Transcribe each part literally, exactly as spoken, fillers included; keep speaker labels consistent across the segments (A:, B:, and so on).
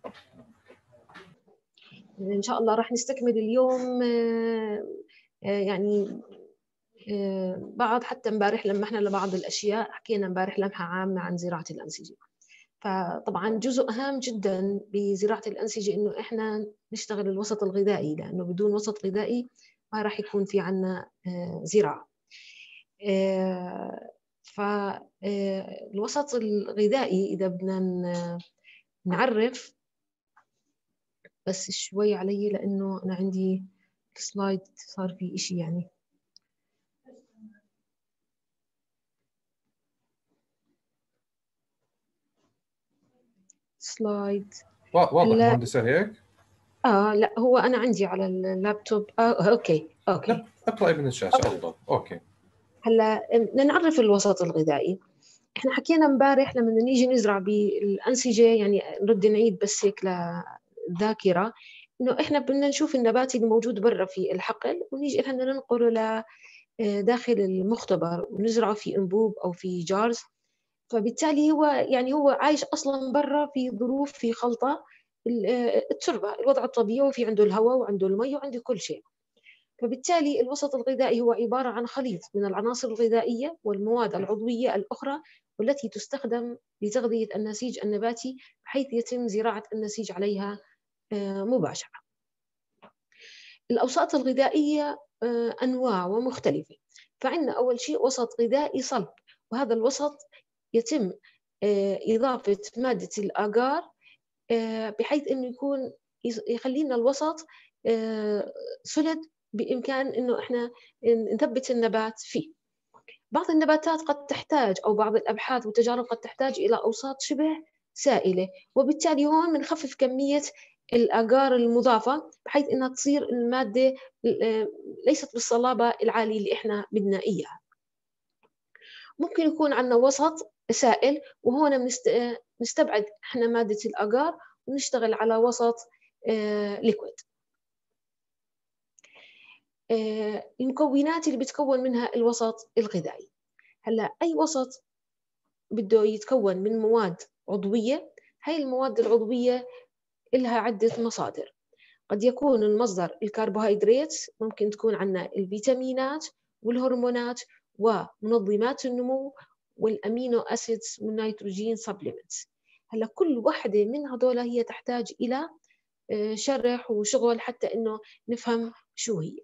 A: إن شاء الله راح نستكمل اليوم يعني بعض، حتى امبارح لمحنا لبعض الأشياء، حكينا امبارح لمحة عامة عن زراعة الأنسجة. فطبعا جزء هام جدا بزراعة الأنسجة إنه إحنا نشتغل الوسط الغذائي، لأنه بدون وسط غذائي ما راح يكون في عنا زراعة. فالوسط الغذائي إذا بدنا نعرف، بس شوي علي لأنه أنا عندي سلايد صار في إشي يعني. سلايد
B: واضح مهندسة هيك؟
A: اه لا، هو انا عندي على اللابتوب. اه اوكي اوكي
B: اقرأي من الشاشة افضل. اوكي
A: هلا بدنا نعرف الوسط الغذائي. احنا حكينا امبارح لما نيجي نزرع بالانسجه، يعني نرد نعيد بس هيك للذاكره، انه احنا بدنا نشوف النبات اللي موجود برا في الحقل، ونيجي احنا ننقله ل داخل المختبر ونزرعه في انبوب او في جارز. فبالتالي هو يعني هو عايش اصلا برا في ظروف، في خلطه التربه، الوضع الطبيعي، وفي عنده الهواء وعنده المي وعنده كل شيء. فبالتالي الوسط الغذائي هو عباره عن خليط من العناصر الغذائيه والمواد العضويه الاخرى، والتي تستخدم لتغذيه النسيج النباتي بحيث يتم زراعه النسيج عليها مباشره. الاوساط الغذائيه انواع ومختلفه. فعندنا اول شيء وسط غذائي صلب، وهذا الوسط يتم إضافة مادة الأجار بحيث إنه يكون يخلينا الوسط سلد بإمكان إنه إحنا نثبت النبات فيه. بعض النباتات قد تحتاج، أو بعض الأبحاث والتجارب قد تحتاج إلى أوساط شبه سائلة، وبالتالي هون بنخفف كمية الأجار المضافة بحيث إنها تصير المادة ليست بالصلابة العالية اللي إحنا بدنا إياها. ممكن يكون عندنا وسط سائل، وهون نستبعد احنا مادة الأجار ونشتغل على وسط ليكويد. المكونات اللي بتكون منها الوسط الغذائي. هلا أي وسط بده يتكون من مواد عضوية، هاي المواد العضوية لها عدة مصادر. قد يكون المصدر الكربوهيدرات، ممكن تكون عندنا الفيتامينات والهرمونات ومنظمات النمو والامينو اسيدز والنيتروجين سبليمنتس. هلا كل واحده من هذول هي تحتاج الى شرح وشغل حتى انه نفهم شو هي.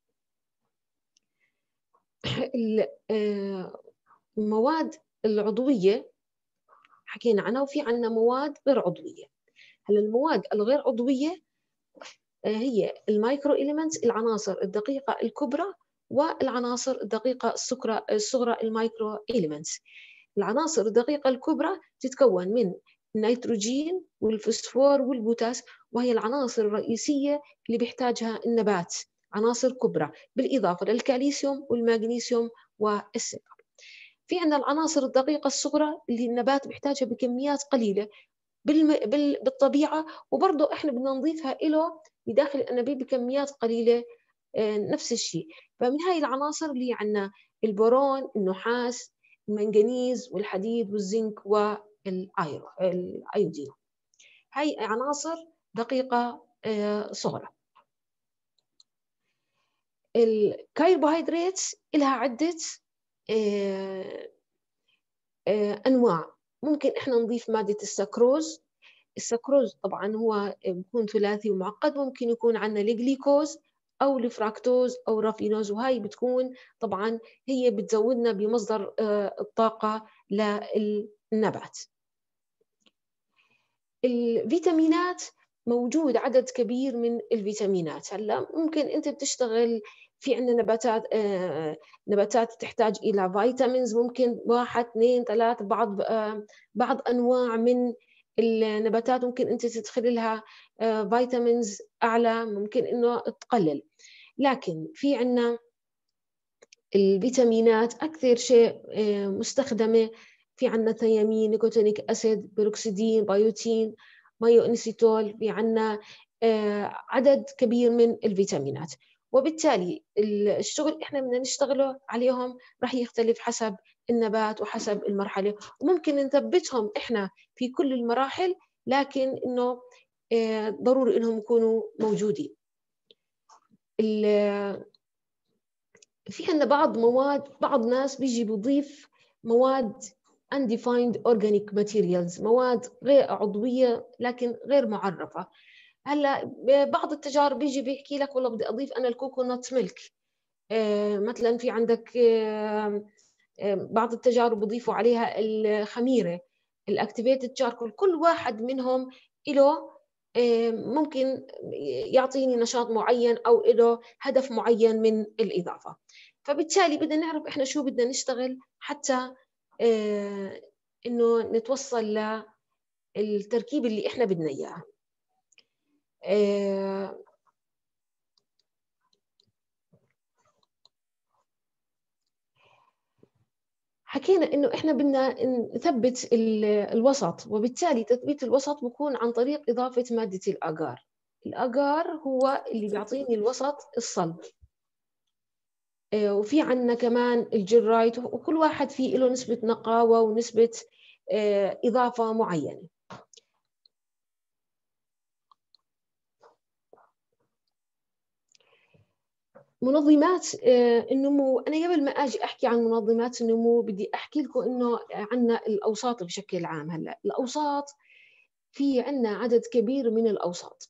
A: المواد العضويه حكينا عنها، وفي عندنا مواد غير عضويه. هلا المواد الغير عضويه هي المايكرو إليمنتس، العناصر الدقيقه الكبرى، والعناصر الدقيقه الصغرى الصغرى المايكرو إليمنتس. العناصر الدقيقة الكبرى تتكون من النيتروجين والفوسفور والبوتاس، وهي العناصر الرئيسية اللي بيحتاجها النبات، عناصر كبرى، بالإضافة للكالسيوم والمغنيسيوم والسكر. في عندنا العناصر الدقيقة الصغرى اللي النبات بيحتاجها بكميات قليلة بالطبيعة، وبرضه إحنا بدنا نضيفها له بداخل الأنابيب بكميات قليلة نفس الشيء. فمن هاي العناصر اللي عندنا البورون، النحاس، المنغنيز والحديد والزنك والايودين. هاي عناصر دقيقة صغرى. الكربوهيدرات لها عدة أنواع. ممكن إحنا نضيف مادة السكروز. السكروز طبعا هو بيكون ثلاثي ومعقد، ممكن يكون عندنا الجليكوز أو الفراكتوز أو رافينوز، وهي بتكون طبعا هي بتزودنا بمصدر الطاقة للنبات. الفيتامينات موجود عدد كبير من الفيتامينات. هلا ممكن أنت بتشتغل في عندنا نباتات آه نباتات تحتاج إلى فيتامينز، ممكن واحد اثنين ثلاث. بعض آه بعض أنواع من النباتات ممكن أنت تدخل لها آه فيتامينز أعلى، ممكن إنه تقلل. لكن في عندنا الفيتامينات أكثر شيء آه مستخدمة. في عندنا ثيامين، نيكوتينيك أسيد، بيروكسيدين، بايوتين، مايو انسيتول. في عندنا آه عدد كبير من الفيتامينات، وبالتالي الشغل احنا بدنا نشتغله عليهم راح يختلف حسب النبات وحسب المرحله، وممكن نثبتهم احنا في كل المراحل، لكن انه ضروري إنهم يكونوا موجودين. في عندنا بعض مواد، بعض ناس بيجي بيضيف مواد undefined organic materials، مواد غير عضوية لكن غير معرفة. هلا بعض التجارب بيجي بيحكي لك والله بدي أضيف أنا الكوكونات ميلك، مثلا في عندك بعض التجارب بيضيفوا عليها الخميرة، الأكتيفيتد شاركول، كل واحد منهم له ممكن يعطيني نشاط معين أو له هدف معين من الإضافة. فبالتالي بدنا نعرف إحنا شو بدنا نشتغل حتى إنه نتوصل للتركيب اللي إحنا بدنا إياه. حكينا إنه إحنا بدنا نثبت الوسط، وبالتالي تثبيت الوسط بيكون عن طريق إضافة مادة الأجار. الأجار هو اللي بيعطيني الوسط الصلب. وفي عنا كمان الجرايت، وكل واحد فيه له نسبة نقاوة ونسبة إضافة معينة. منظمات النمو، أنا قبل ما أجي أحكي عن منظمات النمو بدي أحكي لكم إنه عنا الأوساط بشكل عام. هلأ الأوساط في عنا عدد كبير من الأوساط،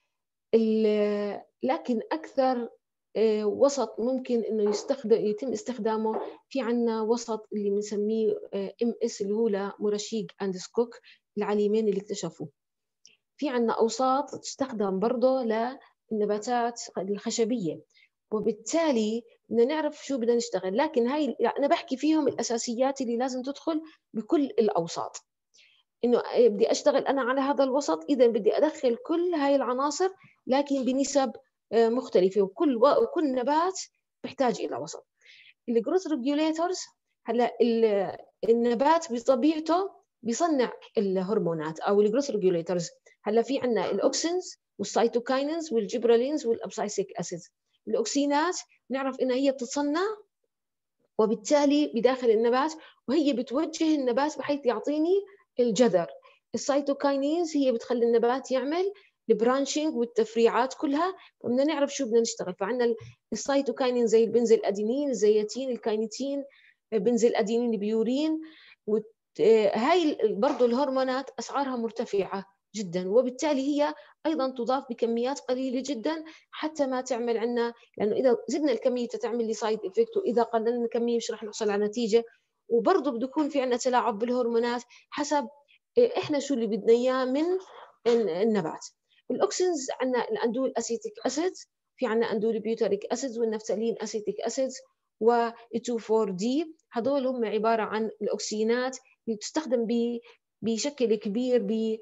A: لكن أكثر وسط ممكن إنه يستخدم يتم استخدامه في عنا وسط اللي بنسميه إم إس اللي هو لموراشيغ أند سكوك، العليمين اللي اكتشفوه. في عنا أوساط تستخدم برضه للنباتات الخشبية، وبالتالي بدنا نعرف شو بدنا نشتغل. لكن هاي أنا بحكي فيهم الأساسيات اللي لازم تدخل بكل الأوساط. إنه بدي أشتغل أنا على هذا الوسط، إذا بدي أدخل كل هاي العناصر لكن بنسب مختلفة، وكل وكل نبات بيحتاج إلى وسط. الجروث ريجوليتورز، هلا النبات بطبيعته بيصنع الهرمونات أو الجروث ريجوليتورز. هلا في عنا الأوكسينز والسيتوكاينينز والجبرالينز والأبسايسيك أسيدز. الأكسينات نعرف إنها هي بتتصنع وبالتالي بداخل النبات، وهي بتوجه النبات بحيث يعطيني الجذر. السيتوكاينينز هي بتخلي النبات يعمل البرانشينج والتفريعات كلها، فبدنا نعرف شو بدنا نشتغل. فعندنا السيتوكاينين زي البنزل الأدينين، الزيتين، الكاينيتين، بنزل الأدينين، البيورين. هاي برضو الهرمونات أسعارها مرتفعة جدا، وبالتالي هي أيضا تضاف بكميات قليلة جدا حتى ما تعمل عنا، لأنه إذا زدنا الكمية تعمل لي سايد إفكت، وإذا قللنا الكمية مش رح نحصل على نتيجة. وبرضه بده يكون في عنا تلاعب بالهرمونات حسب إحنا شو اللي بدنا إياه من النبات. الأوكسينز عنا الأندول أسيتيك أسيد، في عنا أندول بيوتريك أسيد والنفتالين أسيتيك أسيد و تو فور دي. هذول هم عبارة عن الأكسينات اللي تستخدم بشكل كبير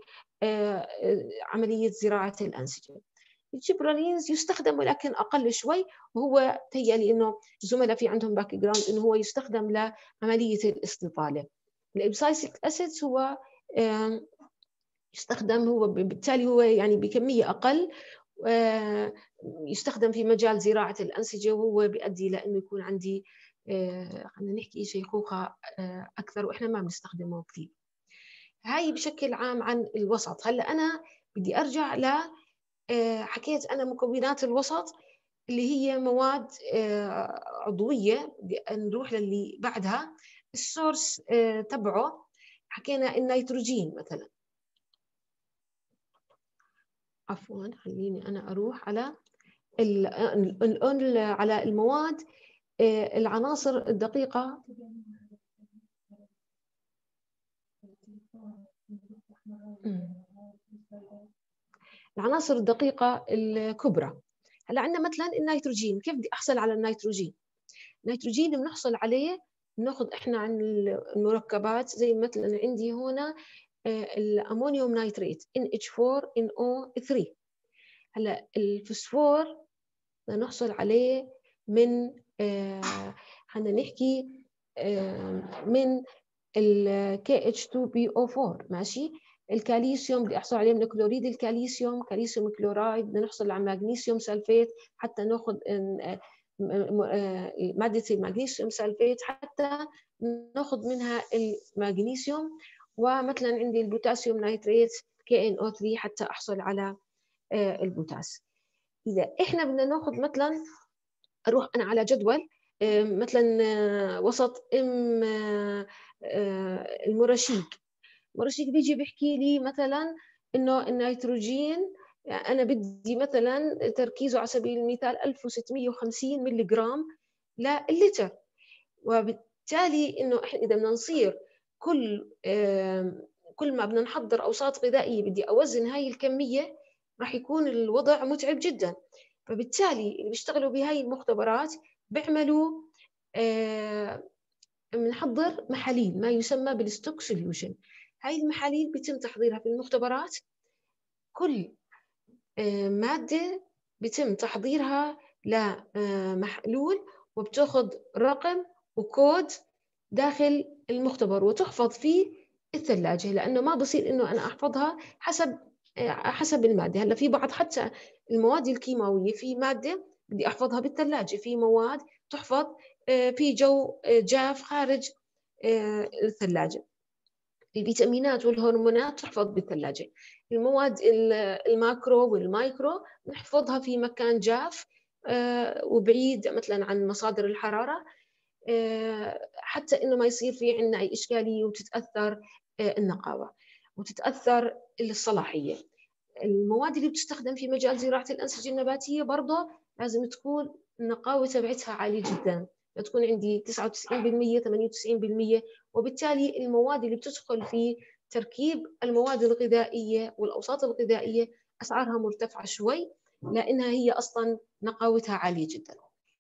A: بعملية زراعة الأنسجة. الجبرالينز يستخدم ولكن أقل شوي، وهو تهيألي إنه الزملاء في عندهم باك جراوند إنه هو يستخدم لعملية الاستطالة. الإبسايسيك أسيد هو يستخدم، هو بالتالي هو يعني بكمية أقل، يستخدم في مجال زراعة الأنسجة، وهو بيؤدي لأنه يكون عندي خلينا نحكي شيخوخة أكثر، وإحنا ما بنستخدمه كثير. هاي بشكل عام عن الوسط. هلا أنا بدي أرجع ل حكيت أنا مكونات الوسط اللي هي مواد عضوية. بدي نروح للي بعدها السورس تبعه. حكينا النيتروجين مثلا، عفوا خليني أنا أروح على ال على المواد العناصر الدقيقة. العناصر الدقيقة الكبرى. هلا عندنا مثلا النيتروجين. كيف بدي أحصل على النيتروجين؟ النيتروجين بنحصل عليه بناخذ إحنا عن المركبات، زي مثلا عندي هنا الأمونيوم نيتريت إن إتش فور إن أو ثري. هلا الفوسفور بدنا نحصل عليه من خلينا نحكي من ال كي إتش تو بي أو فور، ماشي. الكالسيوم بدي احصل عليه من كلوريد الكالسيوم، كالسيوم كلورايد. بدنا نحصل على مغنيسيوم سلفيت حتى ناخذ ماده المغنيسيوم سلفيت حتى ناخذ منها المغنيسيوم. ومثلا عندي البوتاسيوم نيتريت كي إن أو ثلاثة حتى أحصل على البوتاس. إذا إحنا بدنا ناخذ مثلا، أروح أنا على جدول مثلا وسط ام المرشيق، المرشيق بيجي بيحكي لي مثلا إنه النيتروجين أنا بدي مثلا تركيزه على سبيل المثال ألف وستمئة وخمسين ملي جرام للتر، وبالتالي إنه إحنا إذا بدنا نصير كل كل ما بدنا نحضر أوساط غذائية بدي أوزن هاي الكمية، راح يكون الوضع متعب جدا. فبالتالي اللي بيشتغلوا بهاي المختبرات بيعملوا بنحضر آه محاليل ما يسمى بالستوك سوليوشن. هاي المحاليل بيتم تحضيرها في المختبرات، كل آه مادة بيتم تحضيرها لمحلول وبتاخذ رقم وكود داخل المختبر وتحفظ في الثلاجة، لأنه ما بصير إنه أنا أحفظها حسب حسب المادة. هلا في بعض حتى المواد الكيماوية في مادة بدي أحفظها بالثلاجة، في مواد تحفظ في جو جاف خارج الثلاجة. الفيتامينات والهرمونات تحفظ بالثلاجة. المواد الماكرو والمايكرو نحفظها في مكان جاف وبعيد مثلا عن مصادر الحرارة، حتى إنه ما يصير في عندنا أي إشكالية وتتأثر النقاوة وتتأثر الصلاحية. المواد اللي بتستخدم في مجال زراعة الأنسجة النباتية برضه لازم تكون النقاوة تبعتها عالية جدا، تكون عندي تسعة وتسعين بالمئة ثمانية وتسعين بالمئة. وبالتالي المواد اللي بتدخل في تركيب المواد الغذائية والأوساط الغذائية أسعارها مرتفعة شوي، لأنها هي أصلا نقاوتها عالية جدا.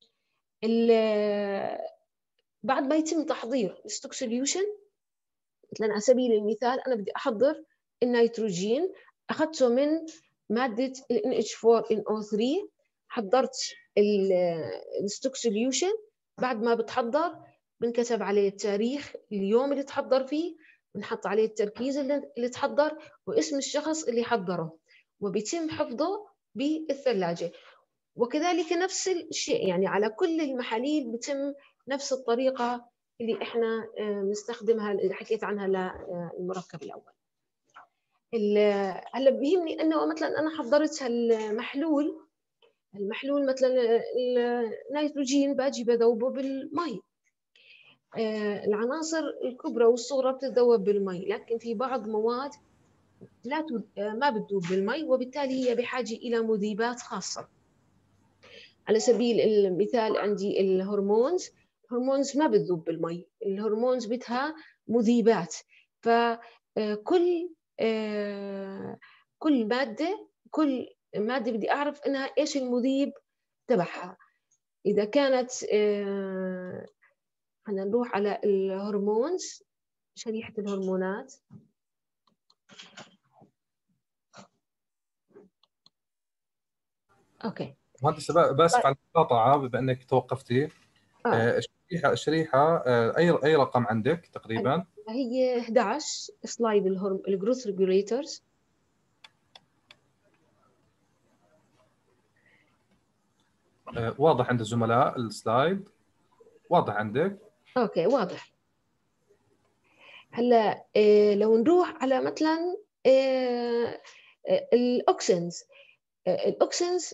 A: بعد ما يتم تحضير الستوك سوليوشن، مثلا على سبيل المثال أنا بدي أحضر النيتروجين، أخذته من مادة ال إن إتش فور إن أو ثلاثة، حضرت الستوك سوليوشن. بعد ما بتحضر بنكتب عليه التاريخ، اليوم اللي تحضر فيه، بنحط عليه التركيز اللي تحضر واسم الشخص اللي حضره، وبيتم حفظه بالثلاجة. وكذلك نفس الشيء يعني على كل المحاليل بتم نفس الطريقة اللي احنا نستخدمها اللي حكيت عنها للمركب الأول. هلا بيهمني انه مثلا انا حضرت هالمحلول، المحلول مثلا النيتروجين باجي بذوبه بالمي. العناصر الكبرى والصغرى بتتذوب بالمي، لكن في بعض مواد لا ما بتذوب بالمي، وبالتالي هي بحاجة إلى مذيبات خاصة. على سبيل المثال عندي الهرمونز، الهرمونز ما بتذوب بالمي، الهرمونز بدها مذيبات. فكل كل مادة كل مادة بدي أعرف إنها إيش المذيب تبعها. إذا كانت خلينا نروح على الهرمونز، شريحة الهرمونات. أوكي.
B: مهندسة باسف على المقاطعة بما أنك توقفتي. آه. الشريحة الشريحة آه أي أي رقم عندك تقريبا؟
A: هي إحدى عشر سلايد الهرم الجروث ريجوليترز.
B: آه واضح عند الزملاء السلايد؟ واضح عندك؟
A: أوكي واضح. هلا إيه لو نروح على مثلا إيه الأوكسنز، الأوكسنز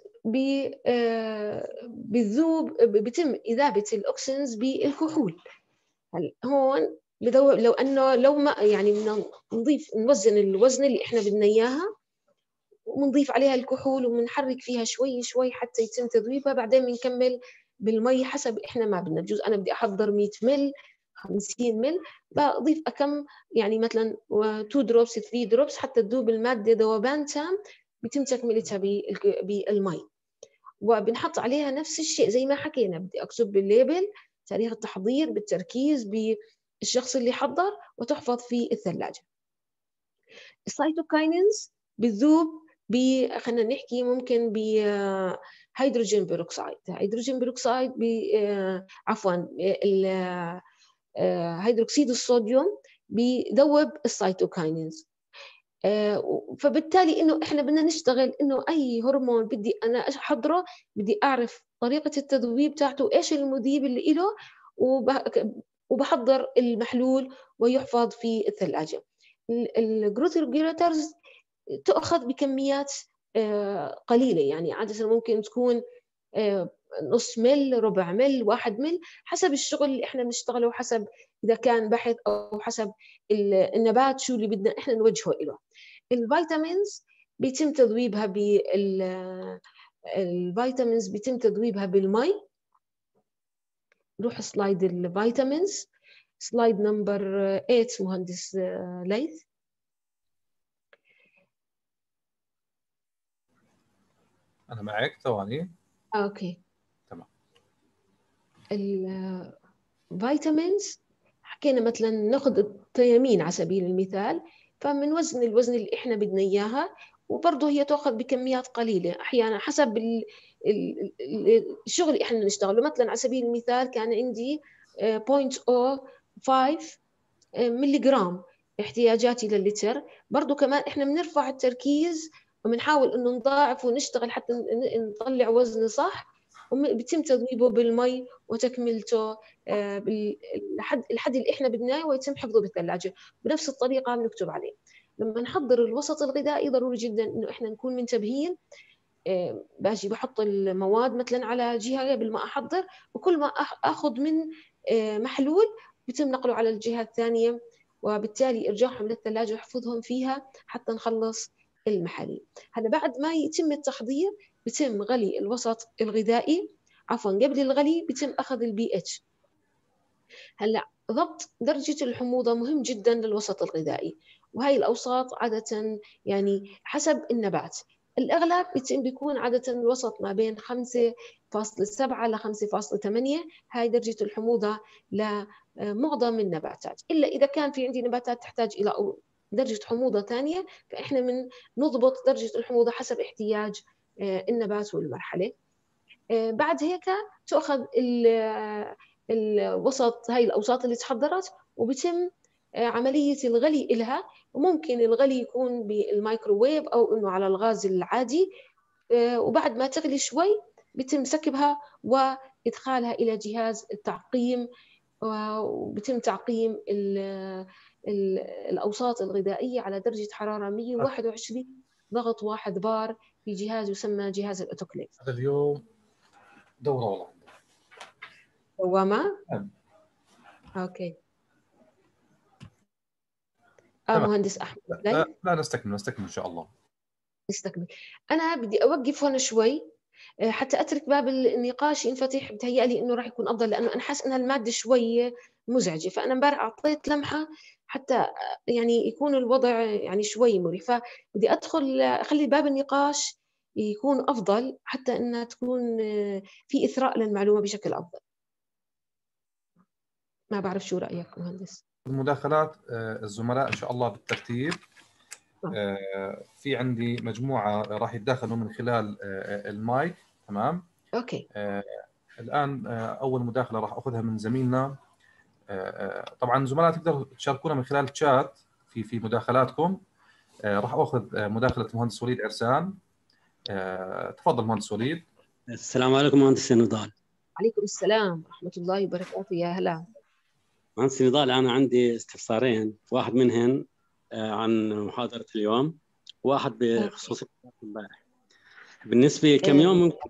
A: بذوب بيتم إذابة الأوكسنز بالكحول. هون بدو لو أنه لو ما يعني بدنا نضيف نوزن الوزن اللي إحنا بدنا إياها ونضيف عليها الكحول وبنحرك فيها شوي شوي حتى يتم تذويبها، بعدين بنكمل بالمي حسب إحنا ما بدنا. بجوز أنا بدي أحضر مئة مل خمسين مل، بضيف كم يعني مثلا اثنين دروبس ثلاثة دروبس حتى تذوب المادة ذوبان تام، بيتم تكملتها بالمي. وبنحط عليها نفس الشيء زي ما حكينا، بدي أكتب بالليبل تاريخ التحضير بالتركيز بالشخص اللي حضر وتحفظ في الثلاجة. السيتوكاينينز بتذوب ب خلينا نحكي ممكن بهيدروجين بيروكسيد، هيدروجين بيروكسيد ب عفوا هيدروكسيد الصوديوم بيذوب السيتوكاينينز. فبالتالي انه احنا بدنا نشتغل انه اي هرمون بدي انا احضره بدي اعرف طريقه التذويب تاعته، ايش المذيب اللي له، وبحضر المحلول ويحفظ في الثلاجه. الجروث ريجوليترز تؤخذ بكميات قليلة، يعني عادة ممكن تكون نص مل، ربع مل، واحد مل، حسب الشغل اللي احنا بنشتغله، حسب إذا كان بحث أو حسب النبات شو اللي بدنا احنا نوجهه له. الفيتامينز بيتم تذويبها بال الفيتامينز بيتم تذويبها بالمي. نروح سلايد الفيتامينز، سلايد نمبر ثمانية مهندس ليث.
B: أنا معك ثواني.
A: أوكي
B: تمام.
A: الفيتامينز حكينا مثلا ناخذ الثيامين على سبيل المثال، فمن وزن الوزن اللي احنا بدنا اياها، وبرضه هي تاخذ بكميات قليله احيانا حسب الشغل اللي احنا نشتغله. مثلا على سبيل المثال كان عندي صفر فاصلة خمسة ملي جرام احتياجاتي للتر، برضه كمان احنا بنرفع التركيز وبنحاول انه نضاعف ونشتغل حتى نطلع وزن صح، وبيتم تذويبه بالمي وتكملته بالحد الحد اللي احنا بدناه، ويتم حفظه بالثلاجه بنفس الطريقه بنكتب عليه. لما نحضر الوسط الغذائي ضروري جدا انه احنا نكون منتبهين. باجي بحط المواد مثلا على جهه قبل ما احضر، وكل ما اخذ من محلول بيتم نقله على الجهه الثانيه، وبالتالي ارجاعهم للثلاجه واحفظهم فيها حتى نخلص المحاليل. هذا بعد ما يتم التحضير بيتم غلي الوسط الغذائي، عفوا قبل الغلي بيتم اخذ البي اتش. هلا ضبط درجه الحموضه مهم جدا للوسط الغذائي، وهي الاوساط عاده يعني حسب النبات. الاغلب بيكون عاده الوسط ما بين خمسة فاصلة سبعة ل خمسة فاصلة ثمانية، هاي درجه الحموضه لمعظم النباتات، الا اذا كان في عندي نباتات تحتاج الى درجه حموضه ثانيه، فاحنا من نضبط درجه الحموضه حسب احتياج النبات والمرحله. بعد هيك تأخذ الوسط، هاي الأوساط اللي تحضرت، وبتم عملية الغلي إلها. وممكن الغلي يكون بالميكروويف أو إنه على الغاز العادي، وبعد ما تغلي شوي بتم سكبها وإدخالها إلى جهاز التعقيم، وبتم تعقيم الأوساط الغذائية على درجة حرارة مئة وواحد وعشرين ضغط واحد بار في جهاز يسمى جهاز الأوتوكليف.
B: هذا اليوم دورة والله.
A: دوامة؟
B: نعم.
A: اوكي. اه مهندس احمد
B: لا, لا, لا نستكمل نستكمل ان شاء الله.
A: نستكمل. انا بدي اوقف هون شوي حتى اترك باب النقاش ينفتح، بتهيألي انه راح يكون افضل، لانه انا حاسس انها الماده شوي مزعجه، فانا امبارح اعطيت لمحه حتى يعني يكون الوضع يعني شوي مريح، فبدي ادخل اخلي باب النقاش يكون افضل حتى انها تكون في اثراء للمعلومه بشكل افضل. ما بعرف شو رايك مهندس؟
B: المداخلات الزملاء ان شاء الله بالترتيب. في عندي مجموعه راح يتداخلوا من خلال المايك. تمام.
A: اوكي.
B: الان اول مداخله راح اخذها من زميلنا. طبعا زملاء تقدروا تشاركونا من خلال الشات في في مداخلاتكم. راح اخذ مداخله المهندس وليد عرسان. تفضل مهندس وليد.
C: السلام عليكم مهندس نضال.
A: عليكم السلام ورحمه الله وبركاته. يا هلا
C: مهندس نضال، انا عندي استفسارين، واحد منهن عن محاضره اليوم، واحد بخصوص امبارح. بالنسبه كم يوم ممكن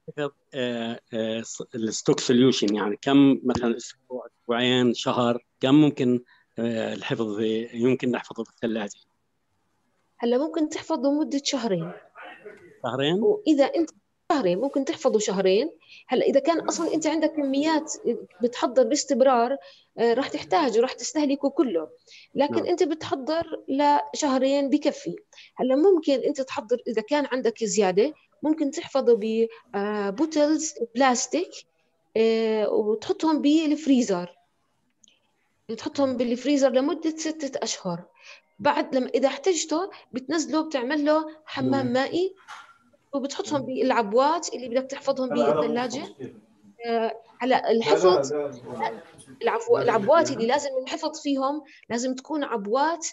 C: الستوك سوليوشن، يعني كم مثلا اسبوع، اسبوعين، شهر، كم ممكن الحفظ يمكن نحفظه بالثلاجه؟
A: هلا ممكن تحفظه مده شهرين.
C: شهرين؟
A: واذا انت شهرين ممكن تحفظه شهرين. هلا اذا كان اصلا انت عندك كميات بتحضر باستمرار راح تحتاجه، راح تستهلكه كله، لكن نعم. انت بتحضر لشهرين بكفي. هلا ممكن انت تحضر اذا كان عندك زياده، ممكن تحفظه ببوتلز بلاستيك وتحطهم بالفريزر، تحطهم بالفريزر لمده ستة اشهر. بعد لما اذا احتجته بتنزله، بتعمل له حمام مائي، وبتحطهم بالعبوات اللي بدك تحفظهم بالثلاجه. هلا الحفظ، العفو العبوات اللي لازم الحفظ فيهم لازم تكون عبوات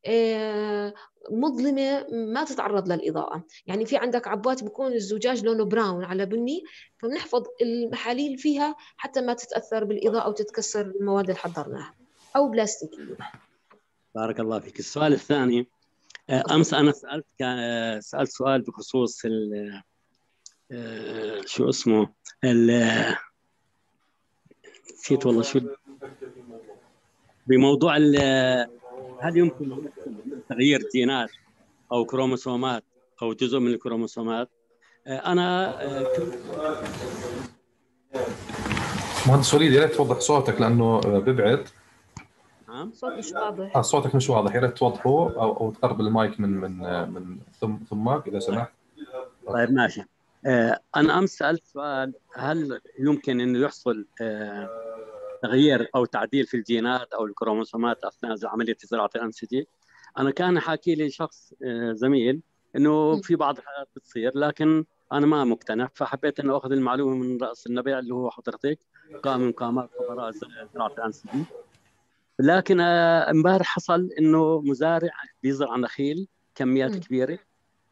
A: مظلمه ما تتعرض للاضاءه. يعني في عندك عبوات بيكون الزجاج لونه براون على بني، فبنحفظ المحاليل فيها حتى ما تتاثر بالاضاءه او تتكسر المواد اللي حضرناها، او بلاستيكيه.
C: بارك الله فيك. السؤال الثاني، امس انا سالت سالت سؤال بخصوص شو اسمه نسيت والله شو بموضوع هل يمكن تغيير جينات او كروموسومات او جزء من الكروموسومات. انا
B: مهندس وليد يا ريت توضح صوتك لانه ببعد.
A: نعم صوت مش واضح.
B: اه صوتك مش واضح، يا ريت توضحه او او تقرب المايك من من من ثم ثمك اذا سمحت.
C: طيب ماشي. انا امس سالت سؤال هل يمكن انه يحصل تغيير او تعديل في الجينات او الكروموسومات اثناء عمليه زراعه الانسجه. انا كان حاكي لي شخص زميل انه في بعض الحالات بتصير، لكن انا ما مقتنع، فحبيت انه اخذ المعلومه من راس النبع اللي هو حضرتك، قام من قامات خبراء زراعه الانسجه. لكن امبارح حصل انه مزارع بيزرع نخيل كميات م. كبيره،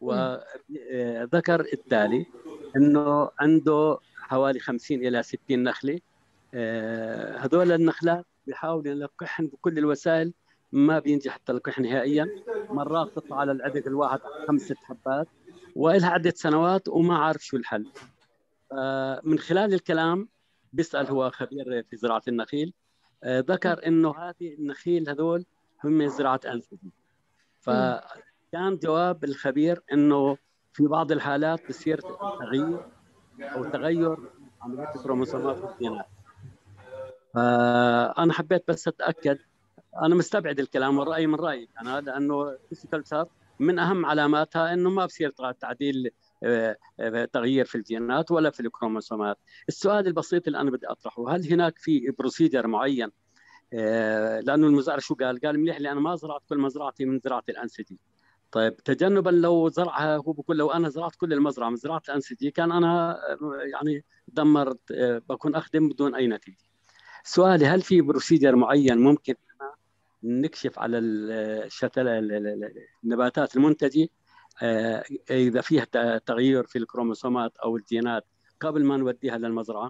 C: وذكر التالي انه عنده حوالي خمسين الى ستين نخله. هذول النخلات بيحاول يلقحن بكل الوسائل، ما بينجح التلقيح نهائيا. مرات تطلع على العدق الواحد خمسة حبات وإلها عدة سنوات وما عارف شو الحل. من خلال الكلام بيسأل، هو خبير في زراعة النخيل، ذكر إنه هذه النخيل هذول هم زراعة أنسجة. فكان جواب الخبير إنه في بعض الحالات بصير تغيير أو تغير عملية الكروموسومات والجينات. فأنا حبيت بس أتأكد. أنا مستبعد الكلام والرأي من رأيك أنا، لأنه الكلسر من أهم علاماتها إنه ما بصير تعديل تغيير في الجينات ولا في الكروموسومات. السؤال البسيط اللي أنا بدي أطرحه، هل هناك في بروسيجر معين؟ لأنه المزارع شو قال؟ قال مليح لي أنا ما زرعت كل مزرعتي من زراعة الأنسجة. طيب تجنبا لو زرعها، هو بقول لو أنا زرعت كل المزرعة من زراعة الأنسجة كان أنا يعني دمرت، بكون أخدم بدون أي نتيجة. سؤالي، هل في بروسيجر معين ممكن نكشف على النباتات المنتجة إذا فيها تغيير في الكروموسومات أو الجينات قبل ما نوديها للمزرعة؟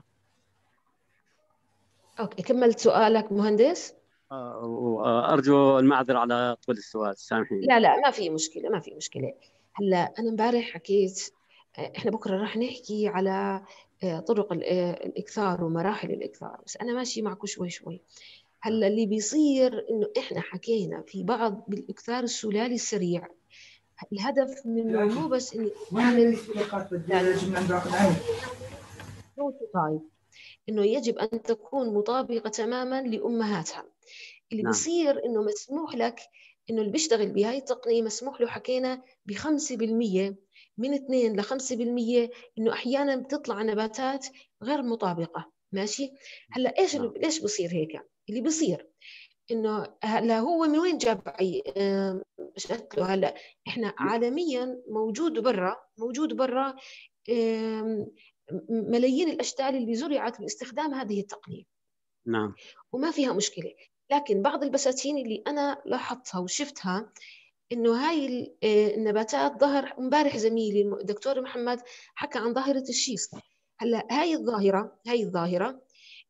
A: أوكي، كملت سؤالك مهندس؟
C: أرجو المعذرة على طول السؤال، سامحيني.
A: لا لا ما في مشكلة ما في مشكلة. هلا أنا امبارح حكيت، إحنا بكرة راح نحكي على طرق الإكثار ومراحل الإكثار، بس أنا ماشي معكم شوي شوي. هلا اللي بيصير إنه إحنا حكينا في بعض بالإكثار السلالي السريع، الهدف منه مو بس إني أعمل بروتوتايب، إنه يجب أن تكون مطابقة تماماً لأمهاتها. اللي نعم. بيصير إنه مسموح لك إنه اللي بيشتغل بهاي التقنية مسموح له، حكينا بخمسة بالمية من اثنين لخمسة بالمية إنه أحياناً بتطلع نباتات غير مطابقة. ماشي. هلا إيش نعم. ليش بصير هيك؟ اللي بصير إنه هلا هو من وين جاب شكله؟ هلا إحنا عالمياً موجود برا موجود برا ملايين الأشتال اللي زرعت باستخدام هذه التقنية.
C: نعم.
A: وما فيها مشكلة، لكن بعض البساتين اللي أنا لاحظتها وشفتها إنه هاي النباتات، ظهر امبارح زميلي الدكتور محمد حكى عن ظاهرة الشيست. هلا هاي الظاهرة هاي الظاهرة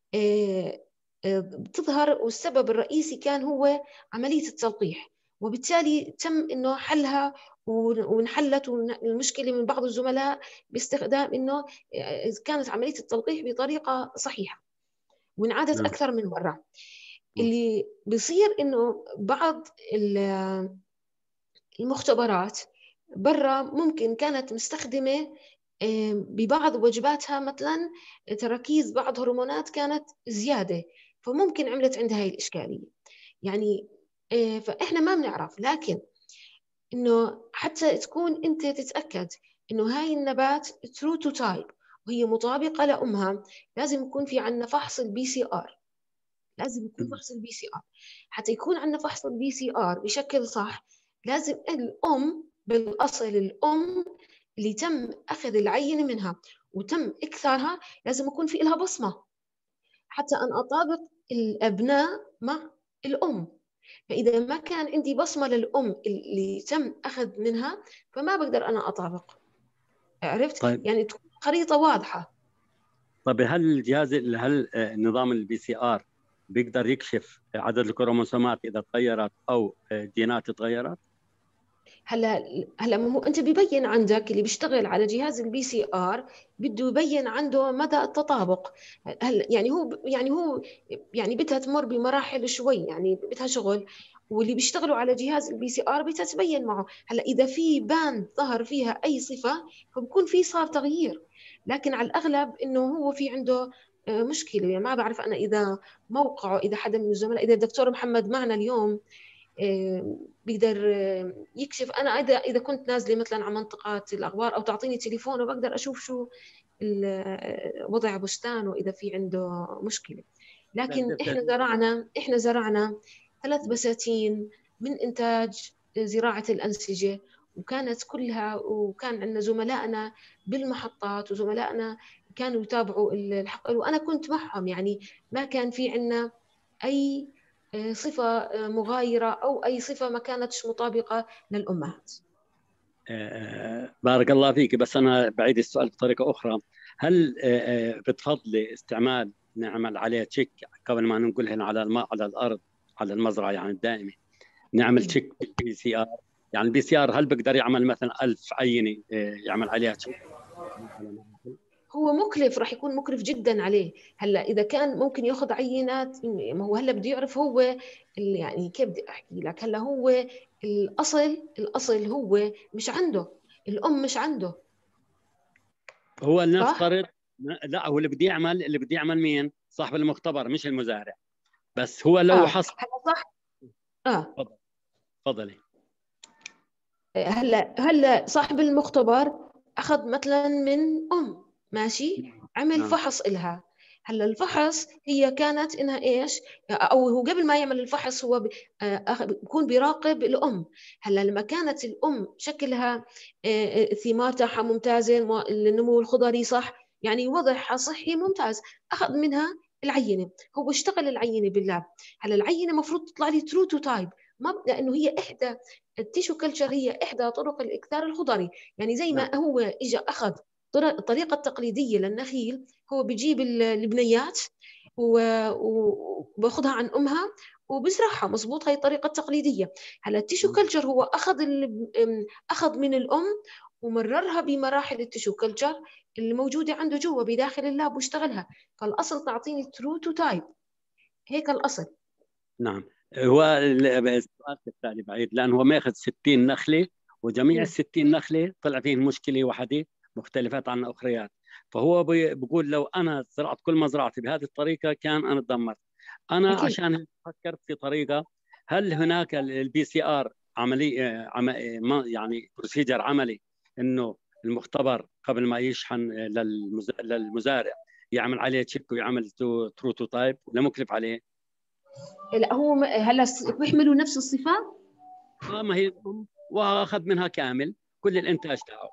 A: بتظهر، والسبب الرئيسي كان هو عملية التلقيح، وبالتالي تم إنه حلها وانحلت المشكلة من بعض الزملاء باستخدام إنه كانت عملية التلقيح بطريقة صحيحة، وانعادت أكثر من مرة. اللي بيصير إنه بعض المختبرات برا ممكن كانت مستخدمة ببعض وجباتها مثلا تركيز بعض هرمونات كانت زيادة، فممكن عملت عندها هاي الإشكالية يعني. فإحنا ما بنعرف، لكن إنه حتى تكون أنت تتأكد إنه هاي النبات ترو تو تايب وهي مطابقة لأمها، لازم يكون في عنا فحص البي سي آر. لازم يكون فحص البي سي آر. حتى يكون عنا فحص البي سي آر بشكل صح، لازم الأم بالأصل الأم اللي تم أخذ العينة منها وتم إكثارها لازم يكون في لها بصمة حتى أن أطابق الأبناء مع الأم. فإذا ما كان عندي بصمة للأم اللي تم أخذ منها فما بقدر أنا أطابق. عرفت؟ طيب. يعني تكون خريطة واضحة.
C: طيب هل الجهاز هل نظام البي سي آر بيقدر يكشف عدد الكروموسومات إذا تغيرت أو جينات تغيرت؟
A: هلا هلا هو انت ببين عندك اللي بيشتغل على جهاز البي سي ار بده يبين عنده مدى التطابق. هلا يعني هو يعني هو يعني بدها تمر بمراحل شوي، يعني بدها شغل، واللي بيشتغلوا على جهاز البي سي ار بدها تبين معه. هلا اذا في باند ظهر فيها اي صفه فبكون في صار تغيير، لكن على الاغلب انه هو في عنده مشكله. يعني ما بعرف انا اذا موقعه، اذا حدا من الزملاء، اذا الدكتور محمد معنا اليوم بيقدر يكشف. انا اذا اذا كنت نازله مثلا على منطقات الاغوار او تعطيني تليفون وبقدر اشوف شو وضع بستان واذا في عنده مشكله. لكن احنا زرعنا احنا زرعنا ثلاث بساتين من انتاج زراعه الانسجه، وكانت كلها، وكان عندنا زملائنا بالمحطات وزملائنا كانوا يتابعوا الحقل وانا كنت معهم. يعني ما كان في عندنا اي صفة مغايرة أو أي صفة ما كانتش مطابقة للأمهات.
C: بارك الله فيك، بس أنا بعيد السؤال بطريقة أخرى. هل بتفضلي استعمال نعمل عليه تشيك قبل ما ننقلهن على الماء على الأرض على المزرعة يعني الدائمة، نعمل تشيك بالبي سي آر؟ يعني البي سي آر هل بقدر يعمل مثلا ألف عينة يعمل عليها تشيك؟
A: هو مكلف، راح يكون مكلف جدا عليه. هلا اذا كان ممكن ياخذ عينات، ما هو هلا بده يعرف هو يعني كيف بدي احكي لك. هلا هو الاصل الاصل هو مش عنده، الام مش عنده.
C: هو نفترض لا، هو اللي بده يعمل اللي بده يعمل مين؟ صاحب المختبر مش المزارع. بس هو لو
A: آه.
C: حصل
A: هلا صح. اه
C: تفضلي.
A: هلا هلا صاحب المختبر اخذ مثلا من ام، ماشي، عمل
C: نعم.
A: فحص إلها. هلا الفحص هي كانت انها ايش، او هو قبل ما يعمل الفحص هو بيكون بيراقب الام. هلا لما كانت الام شكلها الثمار تاعها ممتازه، النمو الخضري صح، يعني وضعها صحي ممتاز، اخذ منها العينه. هو اشتغل العينه باللاب. هلا العينه المفروض تطلع لي ترو تو تايب، ما لانه هي احدى التيشو كلتشر، هي احدى طرق الاكثار الخضري. يعني زي ما
C: نعم.
A: هو اجى اخذ الطريقه التقليديه للنخيل، هو بيجيب البنيات وباخذها عن امها وبزرعها مضبوط، هي الطريقه التقليديه. هلا التيشو كلتشر هو اخذ اخذ من الام ومررها بمراحل التيشو كلتشر اللي موجوده عنده جوا بداخل اللاب واشتغلها. فالاصل تعطيني ترو تو تايب، هيك الاصل.
C: نعم. هو السؤال التالي بعيد، لأنه هو ماخذ ستين نخلة، وجميع ال ستين نخلة طلع فيهم مشكلة واحدة مختلفات عن الأخريات. فهو بيقول لو أنا زرعت كل مزرعتي بهذه الطريقة كان أنا تدمرت. أنا أكيد. عشان فكرت في طريقة، هل هناك البي سي آر عملية يعني بروسيجر عملي إنه المختبر قبل ما يشحن للمزارع يعمل عليه تشيك ويعمل ترو تو تايب، ولا مكلف عليه؟
A: لا هو هلا بيحملوا نفس الصفات.
C: اه ما هي واخذ منها كامل كل الانتاج تاعه.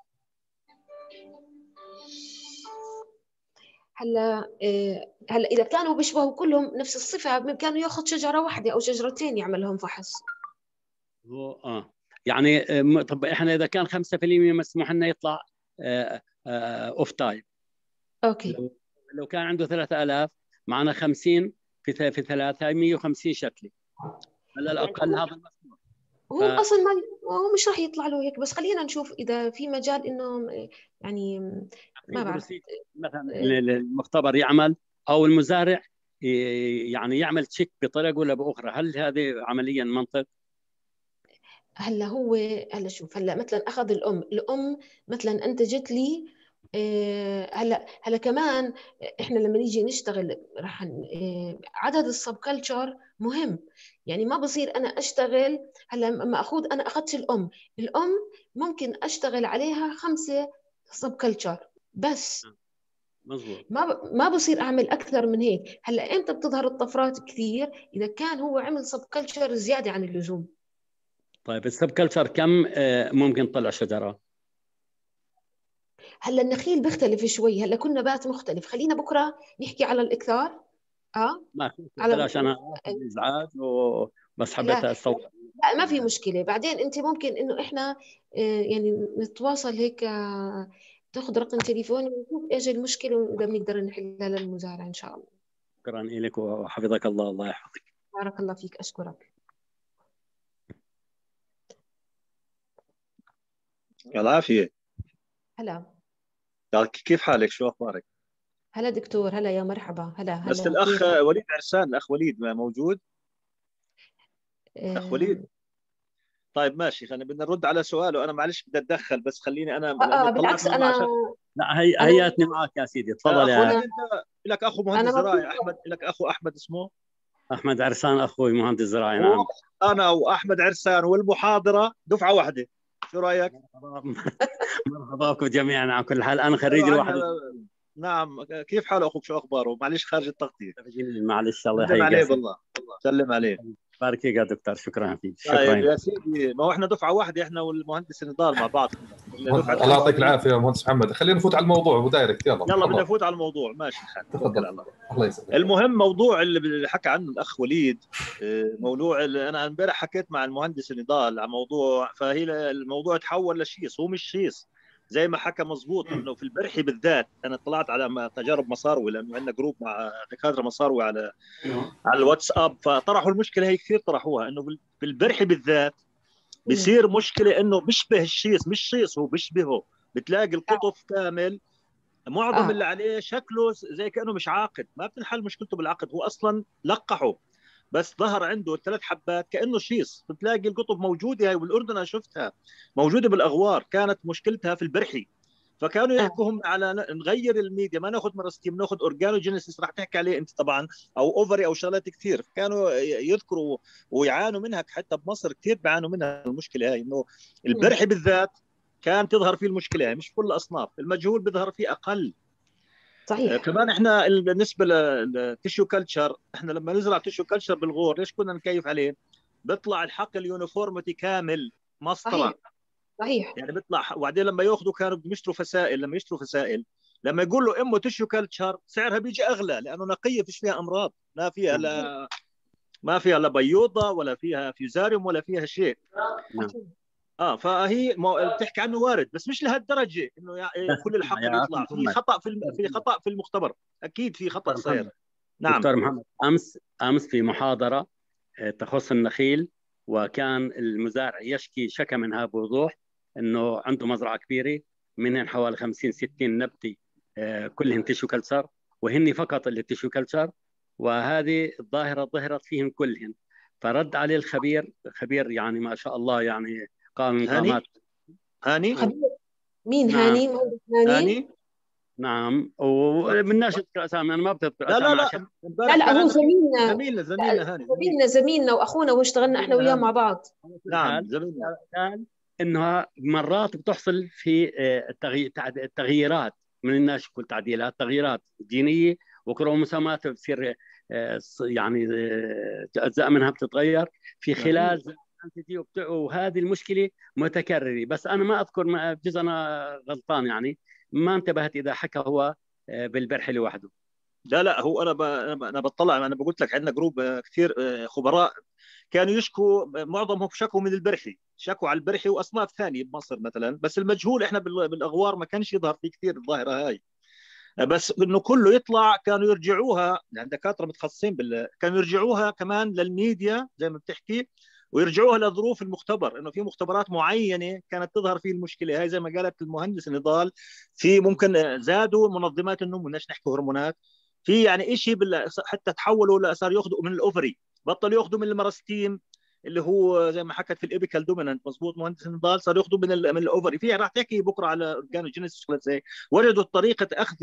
A: هلا هلا اذا كانوا بيشبهوا كلهم نفس الصفه كانوا ياخذ شجره واحده او شجرتين يعمل لهم فحص.
C: اه يعني طب احنا اذا كان خمسة بالمئة مسموح لنا يطلع آه آه اوف تايب.
A: اوكي.
C: لو, لو كان عنده ثلاثة آلاف معنا خمسين في في ثلاثة مئة وخمسين شكله على الاقل. يعني هذا المسموح.
A: هو ف... اصلا ما هو مش راح يطلع له هيك، بس خلينا نشوف اذا في مجال انه يعني ما بعرف
C: مثلا المختبر يعمل او المزارع يعني يعمل تشيك بطريقه ولا باخرى. هل هذه عمليا منطق؟
A: هلا هو هلا شوف، هلا مثلا اخذ الام الام مثلا انتجت لي هلا هلا كمان احنا لما نيجي نشتغل راح عدد السب كلتشر مهم. يعني ما بصير انا اشتغل هلا لما اخذ انا اخذت الام الام ممكن اشتغل عليها خمسه سب كلتشر بس.
C: مزبوط.
A: ما ما بصير اعمل اكثر من هيك. هلا امتى بتظهر الطفرات كثير؟ اذا كان هو عمل سب كلتشر زياده عن اللزوم.
C: طيب السب كلتشر كم ممكن تطلع شجره؟
A: هلا النخيل بيختلف شوي، هلا كل نبات مختلف. خلينا بكره نحكي على الاكثار. اه
C: ما
A: على
C: بلاش انا ازعاج وبس حبيت استوضح.
A: لا ما في مشكله، بعدين انت ممكن انه احنا يعني نتواصل هيك، تاخذ رقم تليفوني ونشوف ايش المشكله واذا بنقدر نحلها للمزارع ان شاء الله.
C: شكرا لك وحفظك الله. الله يحفظك.
A: بارك الله فيك، اشكرك.
D: يلا عافية.
A: هلا.
D: كيف حالك؟ شو أخبارك؟
A: هلا دكتور، هلا يا مرحبا. هلا هلا.
D: بس الأخ وليد عرسان، الأخ وليد موجود؟
A: أه...
D: أخ وليد. طيب ماشي، خلينا بدنا نرد على سؤاله. أنا معلش بدي أتدخل، بس خليني أنا
A: آه, آه بالعكس أنا
D: عشان...
C: لا هي
A: أنا...
C: هياتني معك يا سيدي، تفضل يا
D: أخ وليد. أنت لك أخو مهندس زراعي أحمد، لك أخو أحمد اسمه
C: أحمد عرسان، أخوي مهندس زراعي. نعم.
D: أنا وأحمد عرسان والمحاضرة دفعة واحدة، شو رأيك؟
C: مرحبا بكم جميعا. على كل حال أنا خريج الواحد.
D: نعم. كيف حال أخوك؟ شو أخباره؟ معلش خارج التغطية.
C: معلش الله
D: سلم
C: يحييك
D: عليه بالله. سلم عليه.
C: بارك فيك يا دكتور. شكرا فيك.
D: شكرا. طيب
C: شكرا
D: يا سيدي، ما هو احنا دفعه واحده، احنا والمهندس نضال مع بعض.
B: الله يعطيك العافيه يا مهندس محمد. خلينا نفوت على الموضوع ابو دايركت. يلا
D: يلا بدنا نفوت على الموضوع. ماشي خالد،
B: تفضل. الله الله يسعدك.
D: المهم موضوع اللي حكى عنه الاخ وليد، موضوع اللي انا امبارح حكيت مع المهندس نضال عن موضوع، فهي الموضوع تحول لشيص. هو مش شيص زي ما حكى مزبوط، انه في البرحي بالذات انا طلعت على تجارب مصاروي، لانه عندنا جروب مع دكاتره مصاروي على على الواتساب، فطرحوا المشكله هي كثير طرحوها، انه في البرحي بالذات بصير مشكله انه بيشبه الشيص، مش شيص هو بيشبهه. بتلاقي القطف كامل معظم
A: آه.
D: اللي عليه شكله زي كانه مش عاقد، ما بتنحل مشكلته بالعقد، هو اصلا لقحه بس ظهر عنده ثلاث حبات كانه شيص. بتلاقي القطب موجوده، هاي بالاردن انا شفتها موجوده بالاغوار، كانت مشكلتها في البرحي. فكانوا يحكوهم على نغير الميديا، ما ناخذ مراستيم، ناخذ اورجانوجينيسيس، راح تحكي عليه انت طبعا، او اوفري او شغلات كثير. كانوا يذكروا ويعانوا منها، حتى بمصر كثير بيعانوا منها المشكله هاي، انه البرحي بالذات كان تظهر فيه المشكله هاي. مش كل الاصناف، المجهول بيظهر فيه اقل.
A: صحيح.
D: آه كمان احنا بالنسبه للتيشو كلتشر، احنا لما نزرع تيشو كلتشر بالغور ليش كنا نكيف عليه؟ بيطلع الحقل يونيفورمتي كامل مسطره.
A: صحيح صحيح.
D: يعني بيطلع. وبعدين لما ياخذوا كانوا بيشتروا فسائل، لما يشتروا فسائل لما يقول له امه تيشو كلتشر سعرها بيجي اغلى، لانه نقيه فيش فيها امراض، ما فيها لا ما فيها لا بيوضه ولا فيها فيوزاريوم ولا فيها شيء. اه فهي بتحكي عنه وارد، بس مش لهالدرجه انه يعني كل الحقل يطلع في خطا في في خطا في المختبر. اكيد في خطا صاير. نعم
C: دكتور محمد، امس امس في محاضره تخص النخيل، وكان المزارع يشكي شكى منها بوضوح انه عنده مزرعه كبيره منهن حوالي خمسين ستين نبتي كلهن تيشو كلتشر، وهن فقط اللي تيشو كلتشر، وهذه الظاهره ظهرت فيهم كلهن. فرد عليه الخبير، خبير يعني ما شاء الله، يعني قام من قامات.
D: هاني
A: خبير مين؟
C: نعم.
A: هاني مهندس هاني.
D: هاني
C: نعم. وبدناش اذكر اسامي، انا ما بذكر
D: لا
C: اسامي
D: لا
C: عشان
D: لا
A: لا لا هو زميلنا
D: زميلنا زميلنا هاني
A: زميلنا زميلنا واخونا، واشتغلنا احنا وياه مع بعض.
D: نعم زميلنا.
C: قال انها مرات بتحصل في التغييرات من الناس، كل تعديلات تغييرات جينيه وكروموسومات بتصير يعني اجزاء منها بتتغير في خلال، وهذه المشكله متكرره. بس انا ما اذكر، بجوز انا غلطان يعني، ما انتبهت اذا حكى هو بالبرحي لوحده.
D: لا لا هو انا ب... انا بطلع، انا بقول لك عندنا جروب كثير خبراء كانوا يشكوا، معظمهم شكوا من البرحي، شكوا على البرحي واصناف ثانيه بمصر مثلا، بس المجهول احنا بالاغوار ما كانش يظهر فيه كثير الظاهره هاي. بس انه كله يطلع كانوا يرجعوها يعني دكاتره متخصصين بال... كانوا يرجعوها كمان للميديا زي ما بتحكي، ويرجعوها لظروف المختبر، انه في مختبرات معينه كانت تظهر فيه المشكله هاي، زي ما قالت المهندس نضال. في ممكن زادوا منظمات النمو، بدناش نحكي هرمونات، في يعني شيء بال... حتى تحولوا صار ياخذوا من الاوفري، بطلوا ياخذوا من المراستيم اللي هو زي ما حكت في الابيكال دومينانت. مضبوط مهندس نضال، صار ياخذوا من ال من الاوفري. في راح تحكي بكره على اورجانوجينيسيس زي وجدوا طريقه اخذ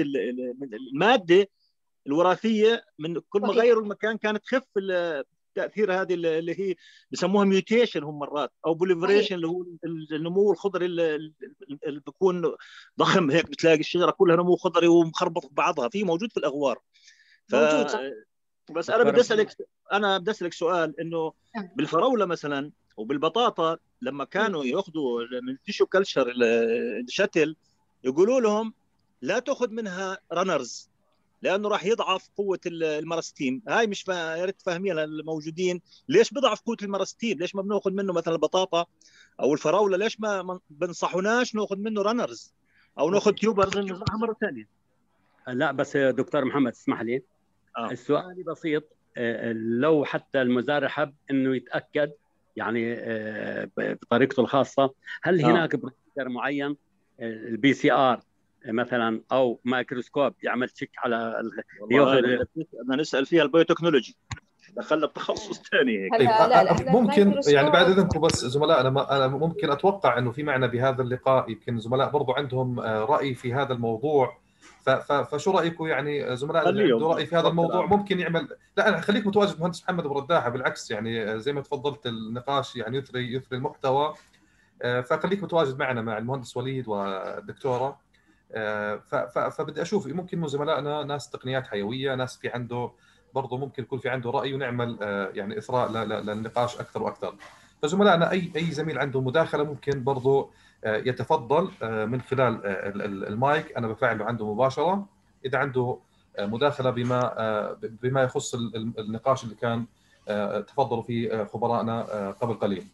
D: الماده الوراثيه من كل ما غيروا المكان كانت تخف التاثير هذه اللي هي بسموها ميوتيشن هم مرات، او بوليفريشن اللي هو النمو الخضري اللي بيكون ضخم هيك، بتلاقي الشجره كلها نمو خضري ومخربط ببعضها، في موجود في الاغوار. ف...
A: موجود صح.
D: بس انا بدي اسالك انا بدي اسالك سؤال، انه بالفراوله مثلا وبالبطاطا لما كانوا ياخذوا من تيشو كلتشر الشتل، يقولوا لهم لا تاخذ منها رانرز لانه راح يضعف قوه المراستيم. هاي مش فا... يا ريت تفهميها الموجودين، ليش بضعف قوه المراستيم؟ ليش ما بناخذ منه مثلا البطاطا او الفراوله؟ ليش ما بنصحوناش ناخذ منه رانرز او ناخذ تيوبرز نزرعها مره ثانيه؟
C: لا بس دكتور محمد اسمح لي، آه. السؤال بسيط. لو حتى المزارع حب انه يتاكد يعني بطريقته الخاصه. هل هناك بروسيجر معين البي سي ار مثلا او مايكروسكوب يعمل تشيك على
D: ياخذ؟ بدنا نسال فيها البيوتكنولوجي، دخلنا بتخصص ثاني هيك.
A: هلا لا لا
B: ممكن يعني بعد اذنكم بس زملاء، انا انا ممكن اتوقع انه في معنا بهذا اللقاء يمكن زملاء برضو عندهم راي في هذا الموضوع، فشو رايكم يعني زملاء اللي عنده راي في هذا الموضوع ممكن يعمل؟ لا انا خليك متواجد مهندس محمد ابو رداحه، بالعكس يعني زي ما تفضلت النقاش يعني يثري يثري المحتوى، فخليك متواجد معنا مع المهندس وليد والدكتوره. فبدي اشوف ممكن زملائنا ناس تقنيات حيويه، ناس في عنده برضه ممكن يكون في عنده راي ونعمل يعني اثراء للنقاش اكثر واكثر. فزملائنا اي اي زميل عنده مداخله ممكن برضه يتفضل من خلال المايك، انا بفعله عنده مباشره اذا عنده مداخله بما بما يخص النقاش اللي كان تفضلوا فيه خبرائنا قبل قليل.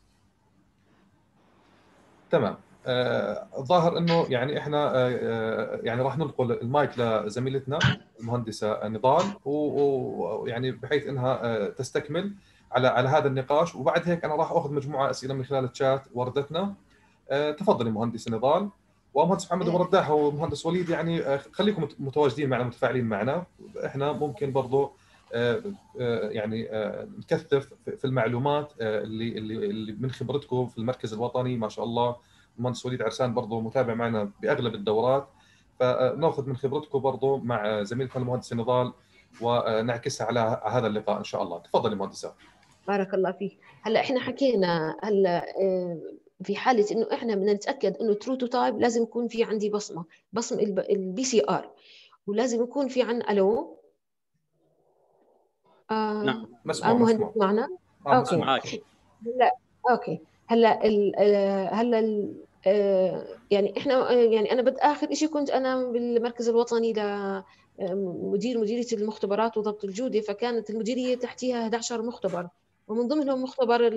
B: تمام. الظاهر آه انه يعني احنا آه يعني راح ننقل المايك لزميلتنا المهندسه نضال، ويعني بحيث انها آه تستكمل على على هذا النقاش، وبعد هيك انا راح اخذ مجموعه اسئله من خلال الشات وردتنا. آه تفضلي مهندسه نضال، ومهندس محمد ابو رداح ومهندس وليد يعني آه خليكم متواجدين معنا متفاعلين معنا، احنا ممكن برضه آه آه يعني آه نكثف في المعلومات آه اللي اللي اللي من خبرتكم في المركز الوطني. ما شاء الله المهندس وليد عرسان برضه متابع معنا باغلب الدورات، فناخذ من خبرتكم برضه مع زميلتنا المهندسه نضال ونعكسها على هذا اللقاء ان شاء الله. تفضلي مهندسه.
A: بارك الله فيك. هلا احنا حكينا هلا في حاله انه احنا بدنا نتاكد انه ترو تو تايب لازم يكون في عندي بصمه بصمه البي سي ار، ولازم يكون في عن الو
C: آه نعم
B: مسموع مسموع
A: معنا.
B: آه
A: اوكي
B: مسموع.
A: هلا اوكي هلا ال هلا ال يعني احنا يعني انا بد اخر شيء كنت انا بالمركز الوطني لمدير مديريه المختبرات وضبط الجوده، فكانت المديريه تحتيها أحد عشر مختبر، ومن ضمنهم مختبر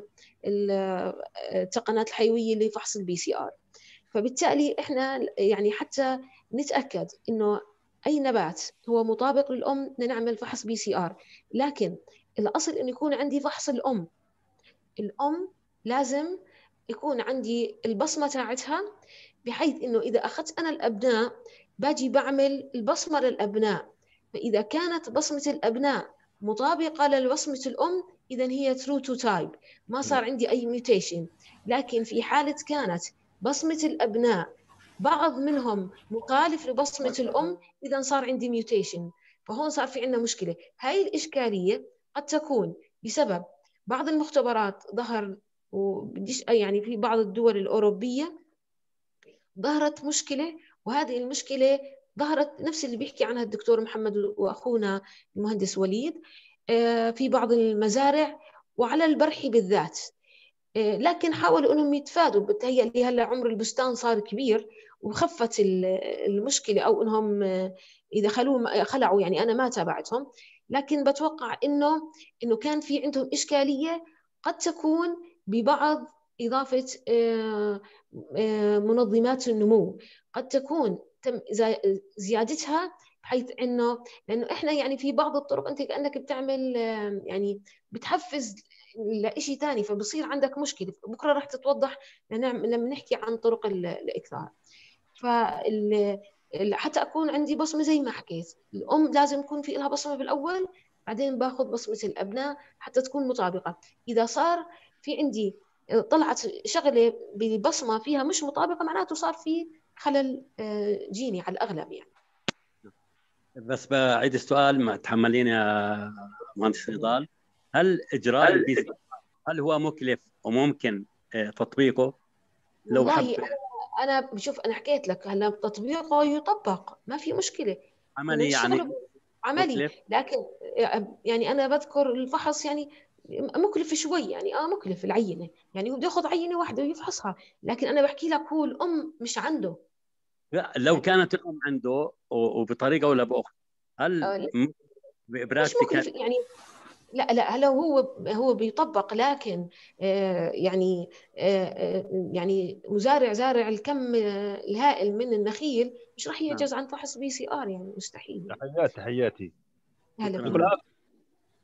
A: التقنيات الحيويه لفحص البي سي ار. فبالتالي احنا يعني حتى نتاكد انه اي نبات هو مطابق للام بدنا نعمل فحص بي سي ار، لكن الاصل انه يكون عندي فحص الام. الام لازم يكون عندي البصمه تاعتها، بحيث انه اذا اخذت انا الابناء باجي بعمل البصمه للابناء، فاذا كانت بصمه الابناء مطابقه لبصمه الام اذا هي ترو تو تايب، ما صار عندي اي ميوتيشن. لكن في حاله كانت بصمه الابناء بعض منهم مخالف لبصمه الام اذا صار عندي ميوتيشن، فهون صار في عندنا مشكله. هاي الاشكاليه قد تكون بسبب بعض المختبرات ظهر، وبديش يعني في بعض الدول الأوروبية ظهرت مشكلة، وهذه المشكلة ظهرت نفس اللي بيحكي عنها الدكتور محمد وأخونا المهندس وليد في بعض المزارع وعلى البرحي بالذات. لكن حاولوا أنهم يتفادوا، بتهيألي هلا عمر البستان صار كبير وخفت المشكلة، أو أنهم إذا خلوه خلعوا، يعني أنا ما تابعتهم، لكن بتوقع إنه إنه كان في عندهم إشكالية قد تكون ببعض إضافة منظمات النمو، قد تكون تم زيادتها، بحيث إنه لأنه إحنا يعني في بعض الطرق أنت كأنك بتعمل يعني بتحفز لشيء ثاني، فبصير عندك مشكلة بكرة راح تتوضح لما نحكي عن طرق الإكثار. فال حتى أكون عندي بصمة زي ما حكيت، الأم لازم يكون في لها بصمة بالأول، بعدين باخذ بصمة الأبناء حتى تكون مطابقة. إذا صار في عندي طلعت شغلة ببصمة فيها مش مطابقة معناته صار في خلل جيني على الأغلب يعني.
C: بس بعيد السؤال، ما تحملين يا مهندس نضال، هل إجراء البي سي هل هو مكلف وممكن تطبيقه؟ لو
A: والله حب... أنا بشوف أنا حكيت لك هلا تطبيقه يطبق ما في مشكلة،
C: عملي يعني
A: عملي
C: مكلف.
A: لكن يعني أنا بذكر الفحص يعني مكلف شوي، يعني اه مكلف العينة، يعني هو بده ياخذ عينة واحدة ويفحصها، لكن أنا بحكي لك هو الأم مش عنده.
C: لو كانت الأم عنده وبطريقة ولا بأخرى هل
A: آه مش مكلف يعني؟ لا لا هلا هو هو بيطبق، لكن آه يعني آه يعني مزارع زارع الكم الهائل من النخيل مش راح يعجز عن فحص بي سي ار، يعني مستحيل.
E: تحياتي تحياتي.
A: هلا
E: يعطيكم العافيه.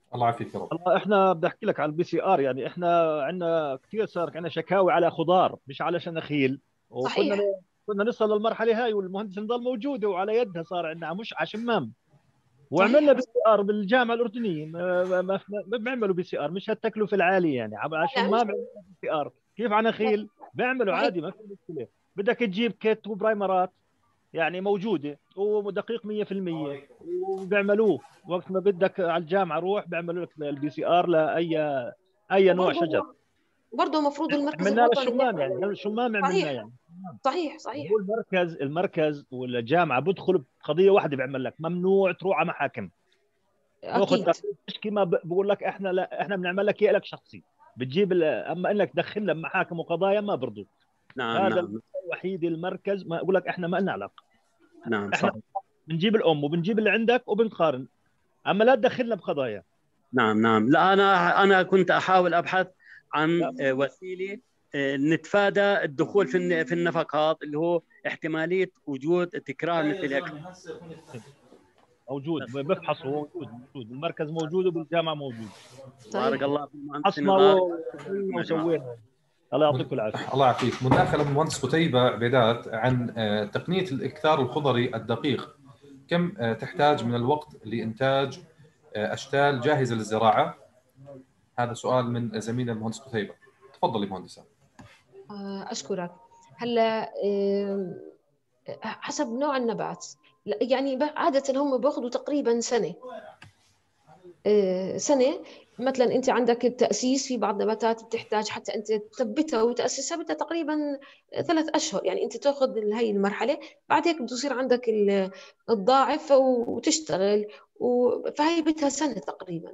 B: الله يعافيك يا رب.
D: والله احنا بدي احكي لك على البي سي ار، يعني احنا عندنا كثير صار عندنا شكاوي على خضار مش على شناخيل، وكنا
A: صحيح.
D: كنا نوصل للمرحله هاي والمهندس نضل موجوده وعلى يدها، صار عندنا مش على شمام. وعملنا
A: صحيح.
D: بي سي ار بالجامعه الاردنيه، ما ما ما ما بيعملوا بي سي ار، مش هالتكلفه العاليه يعني، على
A: لا
D: شمام
A: مش
D: عملنا بي سي ار. كيف على نخيل بيعملوا
A: صحيح.
D: عادي، ما في مشكله. بدك تجيب كيت وبرايمرات يعني موجوده ودقيق مية بالمية، وبيعملوه وقت ما بدك على الجامعه روح بيعملوا لك البي سي ار لاي اي نوع شجر.
A: وبرضه برضه المفروض المركز
D: عملنا له
A: الوطني
D: الشمام،
A: يعمل.
D: يعني الشمام عملنا
A: صحيح.
D: يعني.
A: صحيح. صحيح.
D: هو المركز المركز والجامعه بدخلوا بقضيه واحده، بيعمل لك ممنوع تروح على محاكم تاخذ
A: اكيد.
D: تقرير تشكي، ما ب- بقول لك احنا لا احنا بنعمل لك اياه لك شخصي، بتجيب ال- اما انك تدخلنا بمحاكم وقضايا ما برضو.
C: نعم
D: هذا
C: نعم
D: الوحيد المركز ما اقول لك احنا ما لنا علاقه.
C: نعم
D: احنا
C: صحيح.
D: بنجيب الام وبنجيب اللي عندك وبنقارن، اما لا تدخلنا بقضايا.
C: نعم نعم لا، انا انا كنت احاول ابحث عن
D: لا
C: آه، وسيله آه، نتفادى الدخول في الن- في النفقات، اللي هو احتماليه وجود تكرار مثل هيك.
D: موجود، بفحصوا، موجود موجود المركز موجود وبالجامعه موجود.
C: بارك
A: صحيح.
C: الله في المهندس
D: حصنا
C: نضال.
D: ودخلنا وسوينا. الله يعطيكم العافيه.
B: الله يعافيك. مداخلة من المهندس قتيبة عبيدات عن آه، تقنية الإكثار الخضري الدقيق، كم آه، تحتاج من الوقت لإنتاج آه، أشتال جاهزة للزراعة؟ هذا سؤال من زميلنا المهندس قتيبة. تفضلي مهندسة.
A: آه، اشكرك. هلا آه، حسب نوع النبات، لا، يعني ب- عادة هم بياخذوا تقريبا سنة. آه، سنة. مثلا أنت عندك التأسيس في بعض النباتات بتحتاج حتى أنت تثبتها وتأسسها، بدها تقريبا ثلاث أشهر. يعني أنت تأخذ هاي المرحلة، بعد هيك بده يصير عندك ال- الضاعف وتشتغل، و- فهي بدها سنة تقريبا.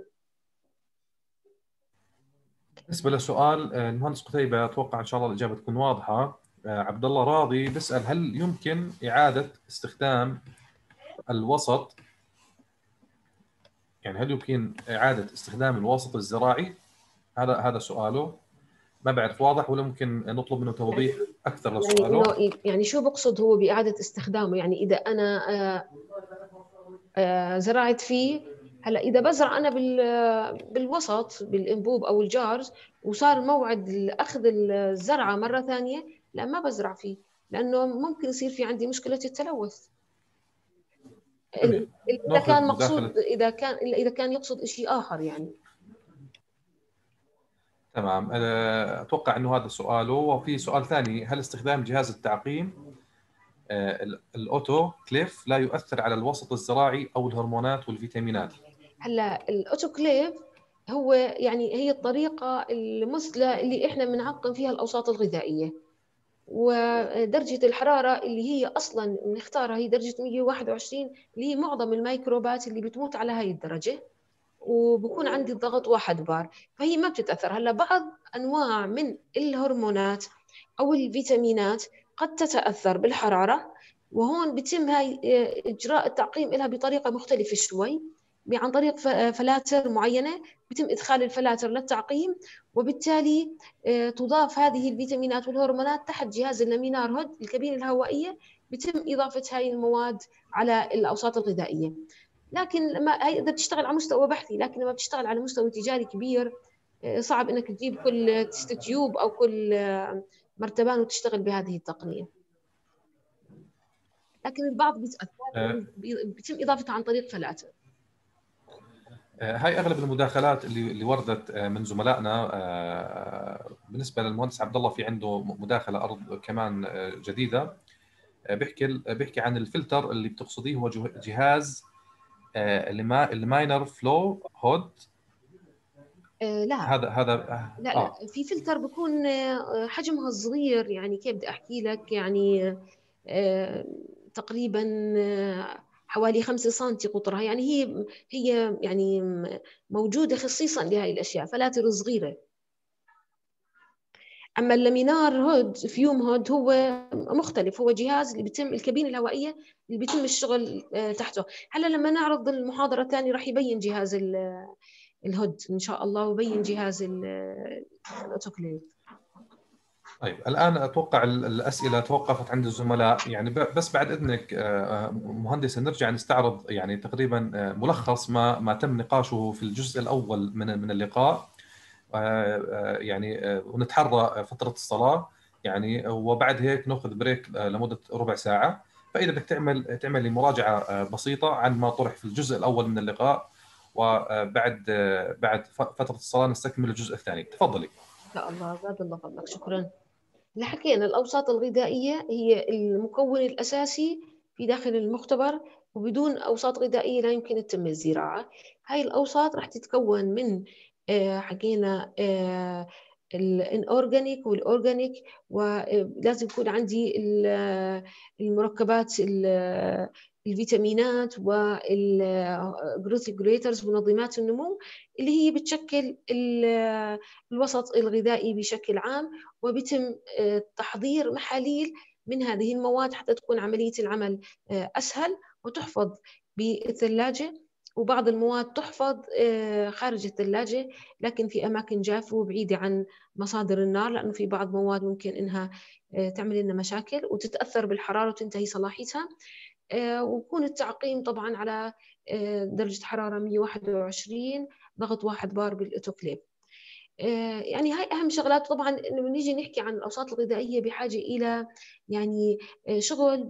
B: بالنسبة لسؤال آه، المهندس قتيبة، أتوقع إن شاء الله الإجابة تكون واضحة. آه، عبد الله راضي بيسأل هل يمكن إعادة استخدام الوسط، يعني هل يمكن إعادة استخدام الوسط الزراعي؟ هذا هذا سؤاله. ما بعرف واضح ولا ممكن نطلب منه توضيح أكثر
A: يعني
B: لسؤاله؟
A: إنه يعني شو بقصد هو بإعادة استخدامه؟ يعني إذا أنا آه، آه، زرعت فيه، هلا اذا بزرع انا بال بالوسط بالانبوب او الجارز، وصار موعد اخذ الزرعه مره ثانيه، لا ما بزرع فيه، لانه ممكن يصير في عندي مشكله التلوث.
B: جميل.
A: اذا
B: ناخذ
A: كان
B: مداخلة.
A: مقصود اذا كان اذا كان يقصد شيء اخر يعني.
B: تمام. أه، أتوقع أنه هذا سؤاله. وفي سؤال ثاني، هل استخدام جهاز التعقيم أه، ال- الأوتو كليف لا يؤثر على الوسط الزراعي أو الهرمونات والفيتامينات؟
A: هلا الاوتوكليف هو يعني هي الطريقه المثلى اللي احنا بنعقم فيها الاوساط الغذائيه، ودرجة الحرارة اللي هي أصلاً بنختارها هي درجة مية وواحد وعشرين، اللي هي معظم الميكروبات اللي بتموت على هاي الدرجة، وبكون عندي الضغط واحد بار، فهي ما بتتأثر. هلا بعض أنواع من الهرمونات أو الفيتامينات قد تتأثر بالحرارة، وهون بتم هاي إجراء التعقيم لها بطريقة مختلفة شوي، عن طريق فلاتر معينة، بتم إدخال الفلاتر للتعقيم، وبالتالي تضاف هذه الفيتامينات والهرمونات تحت جهاز اللامينار هود الكابينة الهوائية، بتم إضافة هاي المواد على الأوساط الغذائية. لكن لما هي إذا بتشتغل على مستوى بحثي، لكن لما بتشتغل على مستوى تجاري كبير صعب إنك تجيب كل تست تيوب أو كل مرتبان وتشتغل بهذه التقنية، لكن البعض بيتأثر
B: أه،
A: بيتم إضافتها عن طريق فلاتر.
B: أه، هاي أغلب المداخلات اللي اللي وردت أه، من زملائنا. أه، بالنسبة للمهندس عبد الله، في عنده مداخلة أرض كمان أه، جديدة. أه، بيحكي بيحكي عن الفلتر اللي بتقصديه، هو جه- جهاز أه، الما- الماينر فلو هود.
A: آه لا
B: هذا هذا
A: لا لا
B: اه
A: في فلتر بيكون آه، حجمها صغير، يعني كيف بدي أحكي لك، يعني آه تقريبا آه، حوالي خمسة سنتي قطرها، يعني هي هي يعني موجودة خصيصا لهذه الأشياء، فلاتر صغيرة. أما اللامينار هود فيوم هود هو مختلف، هو جهاز اللي بيتم الكابينة الهوائية اللي بيتم الشغل آه، تحته. هلا لما نعرض المحاضرة الثانية راح يبين جهاز الهود إن شاء الله، وبين جهاز الأوتوكليف.
B: طيب الآن أتوقع الأسئلة توقفت عند الزملاء، يعني بس بعد إذنك مهندس نرجع نستعرض يعني تقريبا ملخص ما ما تم نقاشه في الجزء الأول من من اللقاء، يعني ونتحرى فترة الصلاة يعني، وبعد هيك نأخذ بريك لمدة ربع ساعة. فإذا بدك تعمل تعمل مراجعة بسيطة عن ما طرح في الجزء الأول من اللقاء، وبعد بعد فترة الصلاة نستكمل الجزء الثاني. تفضلي.
A: إن شاء الله، زاد الله فضلك، شكرا. اللي حكينا الأوساط الغذائية هي المكون الأساسي في داخل المختبر، وبدون أوساط غذائية لا يمكن تتم الزراعة. هاي الأوساط راح تتكون من آه حكينا آه الانورجانيك والاورجانيك، ولازم يكون عندي المركبات الفيتامينات والجروث ريجوليترز منظمات النمو اللي هي بتشكل الوسط الغذائي بشكل عام، وبيتم تحضير محاليل من هذه المواد حتى تكون عملية العمل أسهل وتحفظ بالثلاجة. وبعض المواد تحفظ خارج الثلاجة لكن في أماكن جافة وبعيدة عن مصادر النار، لأنه في بعض مواد ممكن إنها تعمل لنا مشاكل وتتأثر بالحرارة وتنتهي صلاحيتها. ويكون التعقيم طبعا على درجة حرارة مئة وواحد وعشرين، ضغط واحد بار بالأوتوكليف. يعني هاي أهم شغلات. طبعا إنه نيجي نحكي عن الأوساط الغذائية بحاجة إلى يعني شغل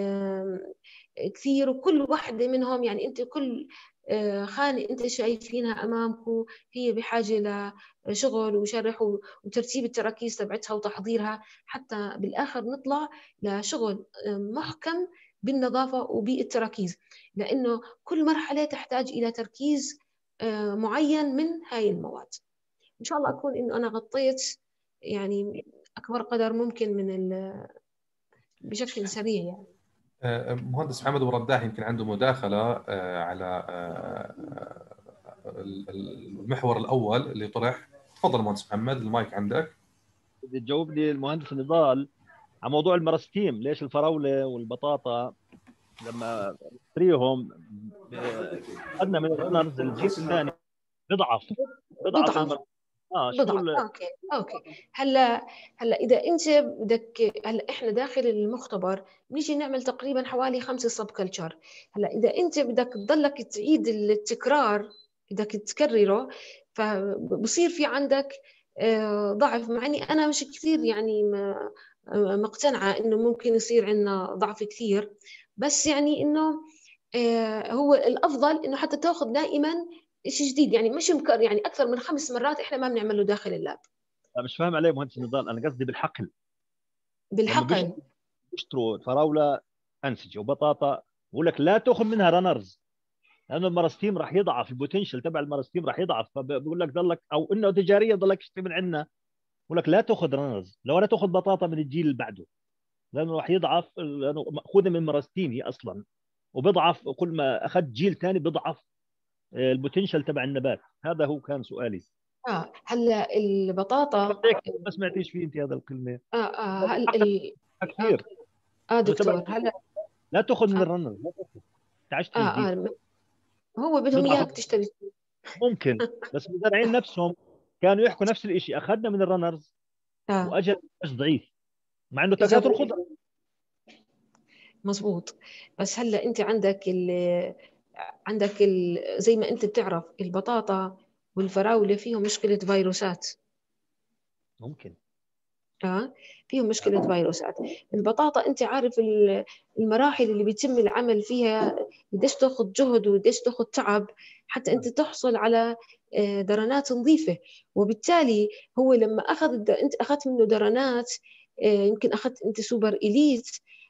A: كثير، وكل واحدة منهم يعني أنت كل خانة أنت شايفينها أمامكم هي بحاجة لشغل وشرح وترتيب التراكيز تبعتها وتحضيرها، حتى بالآخر نطلع لشغل محكم بالنظافة وبالتراكيز، لأنه كل مرحلة تحتاج إلى تركيز معين من هاي المواد. إن شاء الله أكون إنه أنا غطيت يعني أكبر قدر ممكن من بشكل سريع. يعني
B: مهندس محمد أبو رداح يمكن عنده مداخلة على المحور الأول اللي طرح. تفضل مهندس محمد، المايك عندك.
D: بدي تجاوبني المهندس نضال على موضوع المرستيم. ليش الفراولة والبطاطا لما نشتريهم أدنى من الرنرز الجيل الثاني بضعف
A: بضعف,
D: بضعف. اه
A: بضعف. اوكي اوكي هلا هلا اذا انت بدك، هلا احنا داخل المختبر بنيجي نعمل تقريبا حوالي خمسة سب كلتشر. هلا اذا انت بدك تضلك تعيد التكرار، بدك تكرره، فبصير في عندك ضعف. مع اني انا مش كثير يعني مقتنعه انه ممكن يصير عندنا ضعف كثير، بس يعني انه هو الافضل انه حتى تاخذ دائما شيء جديد، يعني مش مكرر، يعني اكثر من خمس مرات احنا ما بنعمله داخل اللاب.
D: لا مش فاهم عليه مهندس نضال، انا قصدي بالحقل.
A: بالحقل
D: بيشتروا فراوله انسجه وبطاطا، بقول لك لا تاخذ منها رنرز لانه المرستيم راح يضعف، البوتنشل تبع المرستيم راح يضعف، فبقول لك ضلك او انه تجاريه ضلك تشتري من عندنا، بقول لك لا تاخذ رنرز، لو لا تاخذ بطاطا من الجيل اللي بعده لانه راح يضعف، لانه ماخوذه من مرستيم هي اصلا، وبضعف كل ما اخذت جيل ثاني بضعف البوتنشل تبع النبات. هذا هو كان سؤالي.
A: اه هلا البطاطا
D: ما سمعتيش فيه انت هذا الكلمه.
A: اه اه هل ال...
D: كثير
A: اه, آه دكتور هلا
D: لا تاخذ من الرنر، لا تاخذ تعشت
A: اه اه هو بدهم اياك تشتري
D: ممكن، بس المزارعين نفسهم كانوا يحكوا نفس الشيء، اخذنا من الرنرز
A: آه.
D: واجل مش ضعيف مع انه تكاثر خضره.
A: مزبوط. بس هلا انت عندك ال عندك ال زي ما انت بتعرف البطاطا والفراوله فيهم مشكله فيروسات.
D: ممكن
A: اه فيهم مشكله فيروسات. البطاطا انت عارف المراحل اللي بيتم العمل فيها قديش تاخذ جهد وقديش تاخذ تعب حتى انت تحصل على درنات نظيفه، وبالتالي هو لما اخذ انت اخذت منه درنات، يمكن اخذت انت سوبر إليت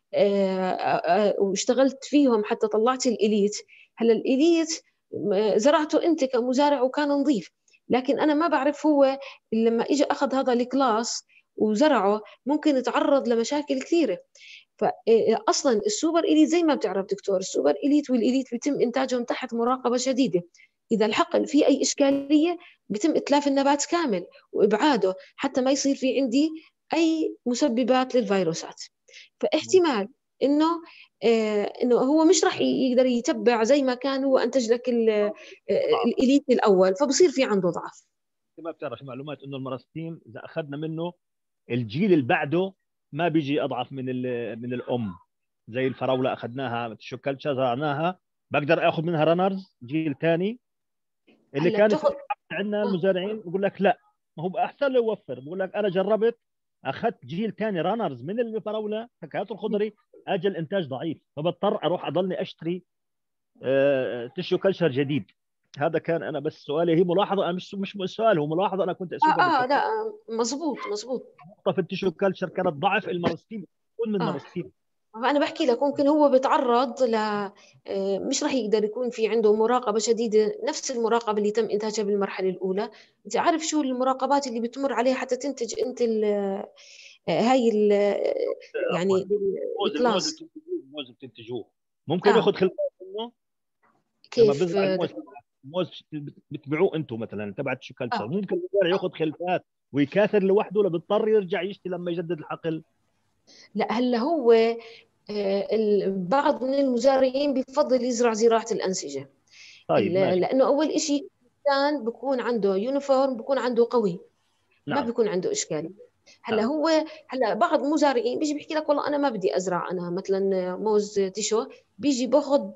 A: واشتغلت فيهم حتى طلعت الإليت. هلا الإليت زرعته انت كمزارع وكان نظيف، لكن انا ما بعرف هو لما اجى اخذ هذا الكلاس وزرعه ممكن يتعرض لمشاكل كثيره. فاصلا السوبر إليت زي ما بتعرف دكتور، السوبر إليت والإليت بيتم انتاجهم تحت مراقبه شديده. اذا الحقل في اي اشكاليه بيتم اتلاف النبات كامل وابعاده حتى ما يصير في عندي اي مسببات للفيروسات. فاحتمال انه آه انه هو مش راح يقدر يتبع زي ما كان هو انتج لك الإليت الاول، فبصير في عنده ضعف.
D: ما بتعرف معلومات انه المرستيم اذا اخذنا منه
E: الجيل اللي بعده ما بيجي اضعف من من الام. زي الفراوله اخذناها تشو كلتشر زرعناها، بقدر اخذ منها رانرز جيل ثاني. اللي
A: هلا
E: كانت
A: بتاخذ
E: عندنا المزارعين بقول لك لا، ما هو احسن له يوفر. بقول لك انا جربت اخذت جيل ثاني رانرز من الفراوله فكهات الخضري، اجى الانتاج ضعيف، فبضطر اروح اضلني اشتري تشو كلتشر جديد. هذا كان انا بس سؤالي، هي ملاحظه، انا مش مش سؤال، هو ملاحظه انا كنت
A: اه
E: اسوقها
A: اه لا مزبوط مزبوط.
E: نقطه في التشو كلتشر كانت ضعف المارستيم، كل من
A: اه
E: مارستيم.
A: فأنا بحكي لك ممكن هو بيتعرض ل آه، مش راح يقدر يكون في عنده مراقبة شديدة نفس المراقبة اللي تم إنتاجها بالمرحلة الأولى. أنت عارف شو المراقبات اللي بتمر عليها حتى تنتج أنت ال آه، هاي ال يعني
E: الموز الموز
A: الكلاس.
E: بتنتجوه الموز بتنتجوه ممكن
A: اه
E: ياخذ خلفات منه لما
A: كيف
E: بزرع
A: اه
E: الموز. الموز بتبيعوه انتم مثلا تبع التشو كلتشر،
A: آه.
E: ممكن المزارع ياخذ خلفات ويكاثر لوحده، ولا بيضطر يرجع يشتي لما يجدد الحقل؟
A: لا هلا هو آه، ال- بعض من المزارعين بيفضل يزرع زراعة الأنسجة. ال-
E: طيب ماشي.
A: لأنه أول إشي الإنسان بكون عنده يونيفورم، بكون عنده قوي، ما
E: نعم
A: بيكون عنده إشكال. هلا
E: نعم
A: هو هلا بعض المزارعين بيجي بيحكي لك والله انا ما بدي ازرع انا مثلا موز تيشو، بيجي باخذ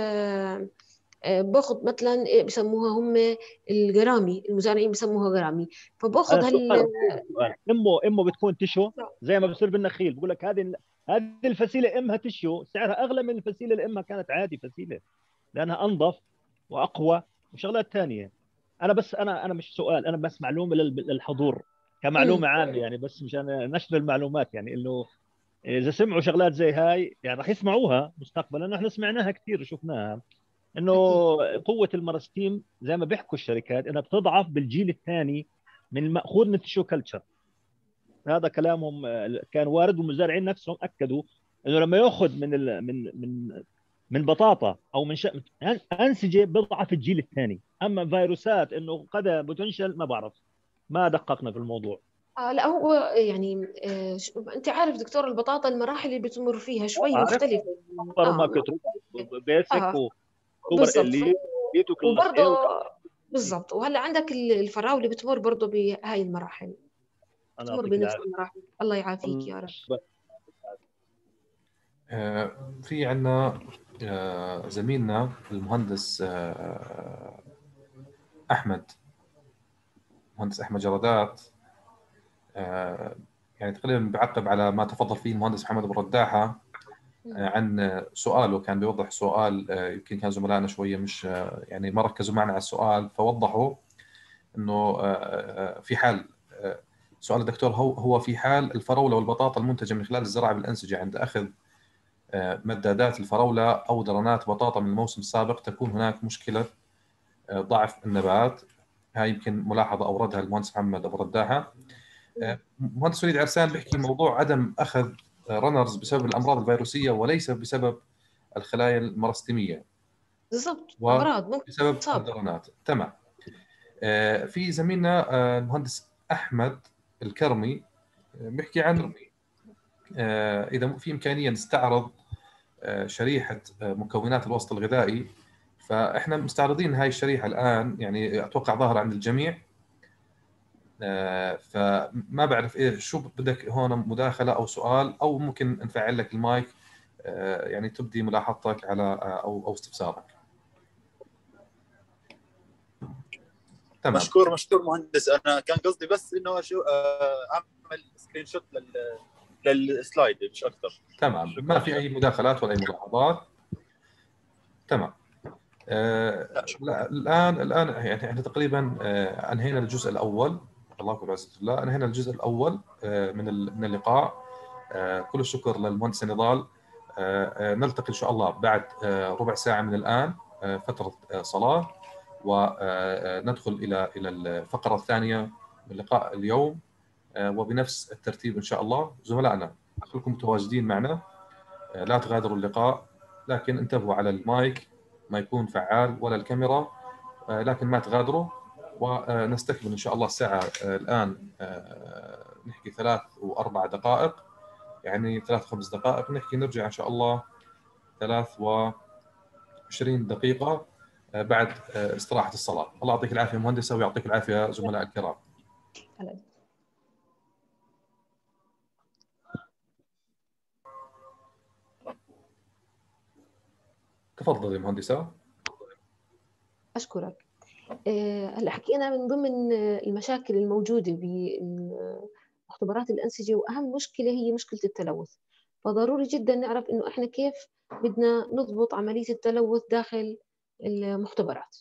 A: آه، آه، باخذ مثلا إيه بسموها هم الجرامي، المزارعين بسموها جرامي،
E: انا
A: فباخذ
E: سؤال
A: هال
E: سؤال. امه امه بتكون تشو زي ما بصير بالنخيل، بقول لك هذه هذه الفسيله امها تشو سعرها اغلى من الفسيله اللي امها كانت عادي فسيله، لانها انظف واقوى وشغلات ثانيه. انا بس انا انا مش سؤال، انا بس معلومه لل- للحضور
A: مم.
E: كمعلومه عامه يعني، بس مشان نشر المعلومات يعني، انه اذا سمعوا شغلات زي هاي يعني راح يسمعوها مستقبلا. نحن سمعناها كثير وشفناها، انه
A: اكيد
E: قوه المرستيم زي ما بيحكوا الشركات انها بتضعف بالجيل الثاني من الماخوذ من التشو كلتشر. هذا كلامهم آه، كان وارد، والمزارعين نفسهم اكدوا انه لما ياخذ من ال... من من من بطاطا او من ش... انسجه بضعف الجيل الثاني. اما فيروسات انه قد بتنشل ما بعرف، ما دققنا في الموضوع.
A: آه لا هو يعني آه شو- انت عارف دكتور البطاطا المراحل اللي بتمر فيها شوي
E: عارف
A: مختلفه.
E: سوبر
A: اه
E: ماركت بيسك
A: اه
E: وسوبر
A: بالضبط ف...
E: اليت بيتو كلاس
A: وبرضه
E: اي وكلاس بي.
A: بالضبط. وهلا عندك ال- الفراوله بتمر برضه بهاي المراحل،
E: انا
A: بتمر
E: يعطيك
A: بنفس
E: العافيه.
A: المراحل. الله يعافيك يا رب.
B: آه، في عندنا آه، زميلنا المهندس آه، احمد مهندس احمد جرادات، آه، يعني تقريبا بيعقب على ما تفضل فيه المهندس محمد ابو رداحه
A: مم.
B: عن سؤاله. كان بيوضح سؤال آه، يمكن كان زملائنا شويه مش آه، يعني ما ركزوا معنا على السؤال، فوضحوا انه آه، آه، في حال آه، سؤال الدكتور هو هو في حال الفراوله والبطاطا المنتجه من خلال الزراعه بالانسجه عند اخذ آه، مدادات الفراوله او درنات بطاطا من الموسم السابق تكون هناك مشكله آه، ضعف النبات. هاي يمكن ملاحظه اوردها المهندس محمد ابو رداحه.
A: مم.
B: مهندس وليد عرسان بيحكي موضوع عدم اخذ رنرز بسبب الامراض الفيروسيه وليس بسبب الخلايا المرستميه
A: بالضبط امراض ممكن
B: وبسبب
A: تصاب.
B: الدرنات. تمام. آه، في زميلنا آه، المهندس احمد الكرمي آه، بيحكي عن آه، اذا في امكانيه نستعرض آه، شريحه آه، مكونات الوسط الغذائي. فاحنا مستعرضين هاي الشريحه الان، يعني اتوقع ظاهره عند الجميع. آه، فما بعرف ايه شو بدك هون، مداخله او سؤال، او ممكن نفعل لك المايك آه، يعني تبدي ملاحظتك على آه، او او استفسارك. تمام.
F: مشكور مشكور مهندس. انا كان قصدي بس انه شو آه، اعمل سكرين شوت لل للسلايد مش اكثر.
B: تمام، ما في اي مداخلات ولا اي ملاحظات. تمام. آه،
F: لا شكرا.
B: لا الان الان يعني احنا تقريبا آه، انهينا الجزء الاول. الله يكون بعزة الله، انهينا الجزء الاول آه، من ال- من اللقاء. آه، كل الشكر للمهندس نضال. آه، آه، نلتقي ان شاء الله بعد آه، ربع ساعه من الان، آه، فتره آه، صلاه، وندخل الى الى الفقره الثانيه من لقاء اليوم، آه، وبنفس الترتيب ان شاء الله. زملائنا خلكم متواجدين معنا، آه، لا تغادروا اللقاء، لكن انتبهوا على المايك ما يكون فعال ولا الكاميرا، آه، لكن ما تغادروا. ونستكمل ان شاء الله الساعه آه، الان آه، نحكي ثلاث واربع دقائق، يعني ثلاث خمس دقائق نحكي، نرجع ان شاء الله ثلاث وعشرين دقيقه آه، بعد آه، استراحه الصلاه. الله يعطيك العافيه مهندسه، ويعطيك العافيه زملاء الكرام.
A: هلا
B: تفضلي مهندسة.
A: أشكرك. هلا حكينا من ضمن المشاكل الموجودة بمختبرات الأنسجة، وأهم مشكلة هي مشكلة التلوث. فضروري جدا نعرف إنه إحنا كيف بدنا نضبط عملية التلوث داخل المختبرات.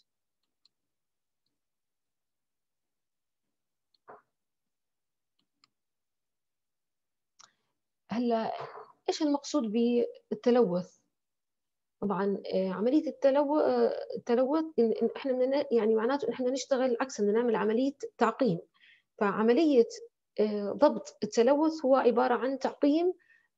A: هلا إيش المقصود بالتلوث؟ طبعا عملية التلوث التلوث إن إحنا بدنا يعني معناته إن إحنا نشتغل عكس، بدنا نعمل عملية تعقيم. فعملية ضبط التلوث هو عبارة عن تعقيم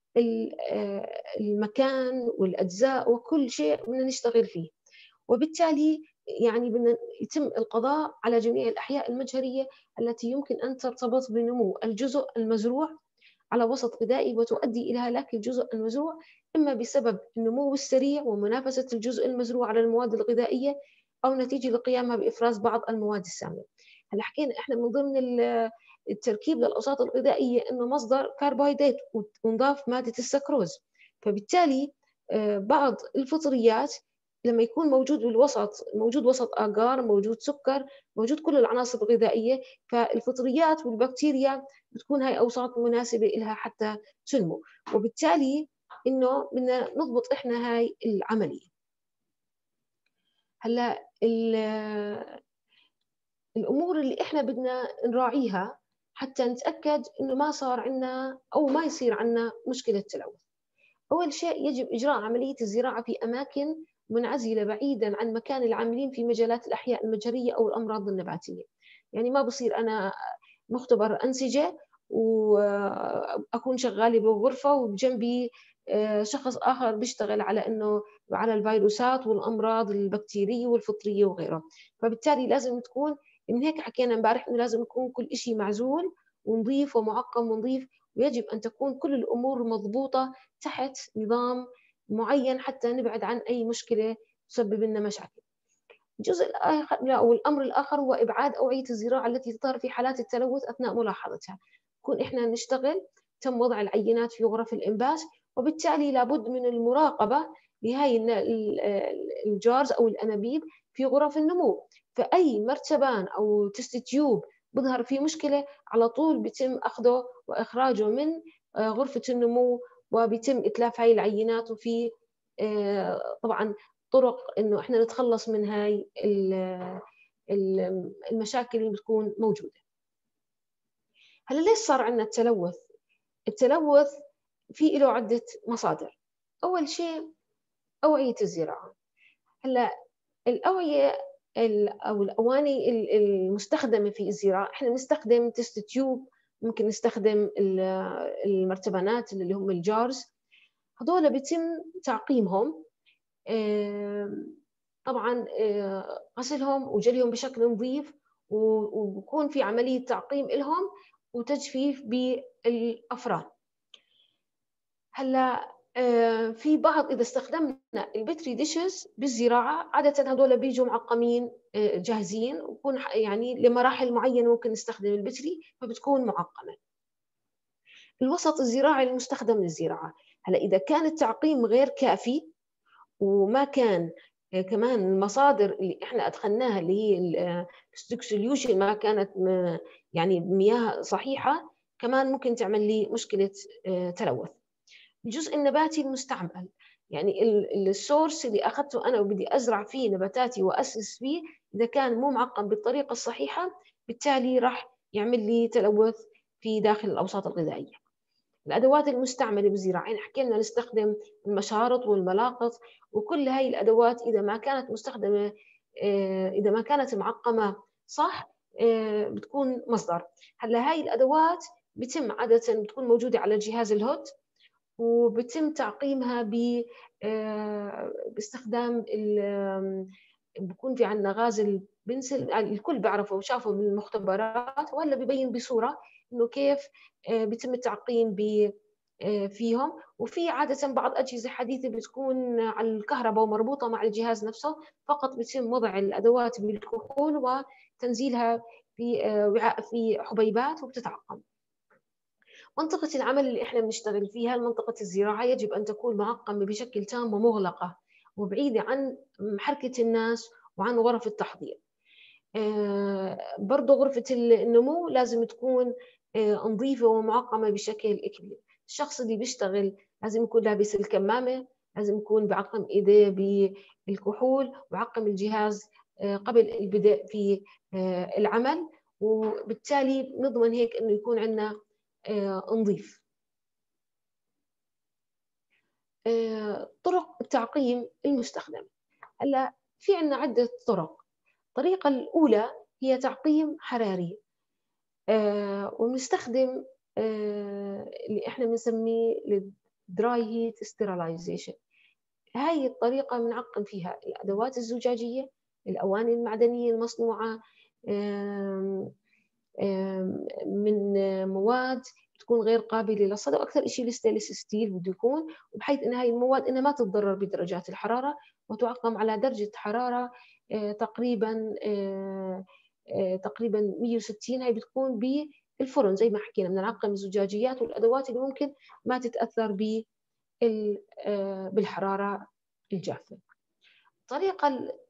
A: المكان والأجزاء وكل شيء بدنا نشتغل فيه، وبالتالي يعني بدنا يتم القضاء على جميع الأحياء المجهرية التي يمكن أن ترتبط بنمو الجزء المزروع على وسط غذائي وتؤدي إلى هلاك الجزء المزروع، إما بسبب النمو السريع ومنافسة الجزء المزروع على المواد الغذائية، أو نتيجة لقيامها بإفراز بعض المواد السامة. هلا حكينا إحنا من ضمن التركيب للأوساط الغذائية إنه مصدر كربوهيدرات ونضاف مادة السكروز، فبالتالي بعض الفطريات لما يكون موجود بالوسط، موجود وسط آجار، موجود سكر، موجود كل العناصر الغذائية، فالفطريات والبكتيريا بتكون هاي أوساط مناسبة لها حتى تنمو، وبالتالي إنه بدنا نضبط إحنا هاي العملية. هلا الأمور اللي إحنا بدنا نراعيها حتى نتأكد إنه ما صار عنا أو ما يصير عنا مشكلة تلوث. أول شيء يجب إجراء عملية الزراعة في أماكن منعزلة بعيدا عن مكان العاملين في مجالات الأحياء المجهرية أو الأمراض النباتية. يعني ما بصير أنا مختبر أنسجة وأكون شغالة بغرفة وبجنبي شخص آخر بيشتغل على إنه على الفيروسات والأمراض البكتيرية والفطرية وغيره. فبالتالي لازم تكون، من هيك حكينا امبارح إنه لازم يكون كل شيء معزول ونظيف ومعقم ونظيف، ويجب أن تكون كل الأمور مضبوطة تحت نظام معين حتى نبعد عن أي مشكلة تسبب لنا مشاكل. الجزء الآخر أو الأمر الآخر هو إبعاد أوعية الزراعة التي تظهر في حالات التلوث أثناء ملاحظتها. نكون إحنا نشتغل تم وضع العينات في غرف الإنبات، وبالتالي لابد من المراقبة لهاي الجارز أو الأنابيب في غرف النمو. فأي مرتبان أو تست تيوب بظهر فيه مشكلة على طول بيتم أخذه وإخراجه من غرفة النمو، وبيتم إتلاف هاي العينات، وفي طبعا طرق إنه إحنا نتخلص من هاي المشاكل اللي بتكون موجودة. هلا ليش صار عندنا التلوث؟ التلوث في له عدة مصادر. أول شيء أوعية الزراعة. هلا الأوعية أو الأواني المستخدمة في الزراعة، إحنا نستخدم تست تيوب، ممكن نستخدم المرتبانات اللي هم الجارز، هذول بيتم تعقيمهم، طبعا غسلهم وجليهم بشكل نظيف، وبكون في عملية تعقيم لهم وتجفيف بالأفران. هلا في بعض إذا استخدمنا البتري ديشز بالزراعة، عادة هذول بيجوا معقمين جاهزين، ويكون يعني لمراحل معينة ممكن نستخدم البتري فبتكون معقمة. الوسط الزراعي المستخدم للزراعة، هلا إذا كان التعقيم غير كافي وما كان كمان المصادر اللي احنا ادخلناها اللي هي السوليوشن ما كانت يعني مياه صحيحه، كمان ممكن تعمل لي مشكله تلوث. الجزء النباتي المستعمل، يعني السورس اللي اخذته انا وبدي ازرع فيه نباتاتي واسس فيه، اذا كان مو معقم بالطريقه الصحيحه بالتالي راح يعمل لي تلوث في داخل الاوساط الغذائيه. الأدوات المستعملة بالزراعة، يعني حكينا نستخدم المشارط والملاقط، وكل هاي الأدوات إذا ما كانت مستخدمة، إذا ما كانت معقمة صح بتكون مصدر. هلا هاي الأدوات بتم عادة بتكون موجودة على جهاز الهوت، وبتم تعقيمها باستخدام بكون في عندنا غاز البنسل، الكل بيعرفه وشافه بالمختبرات، وهلا ببين بصورة إنه كيف بيتم التعقيم فيهم. وفي عادة بعض أجهزة حديثة بتكون على الكهرباء ومربوطة مع الجهاز نفسه، فقط بيتم وضع الأدوات بالكحول وتنزيلها في وعاء في حبيبات وبتتعقم. منطقة العمل اللي احنا بنشتغل فيها، منطقة الزراعة، يجب أن تكون معقمة بشكل تام ومغلقة، وبعيدة عن حركة الناس وعن غرف التحضير. برضو غرفة النمو لازم تكون نظيفة ومعقمة بشكل كبير. الشخص اللي بيشتغل لازم يكون لابس الكمامة، لازم يكون بعقم ايديه بالكحول وعقم الجهاز قبل البدء في العمل، وبالتالي نضمن هيك انه يكون عندنا نظيف. طرق التعقيم المستخدمة، هلا في عندنا عدة طرق. الطريقة الأولى هي تعقيم حراري، ونستخدم اللي احنا بنسميه الدراي هيت ستيرلايزيشن. هاي الطريقة بنعقم فيها الأدوات الزجاجية، الأواني المعدنية المصنوعة من مواد تكون غير قابلة للصدى، وأكثر شيء الستانلس ستيل بده يكون، وبحيث أن هاي المواد إنها ما تتضرر بدرجات الحرارة، وتعقم على درجة حرارة تقريبا تقريبا مئة وستين. هاي بتكون بالفرن زي ما حكينا، بدنا نعقم الزجاجيات والأدوات اللي ممكن ما تتأثر بالحرارة الجافة. الطريقة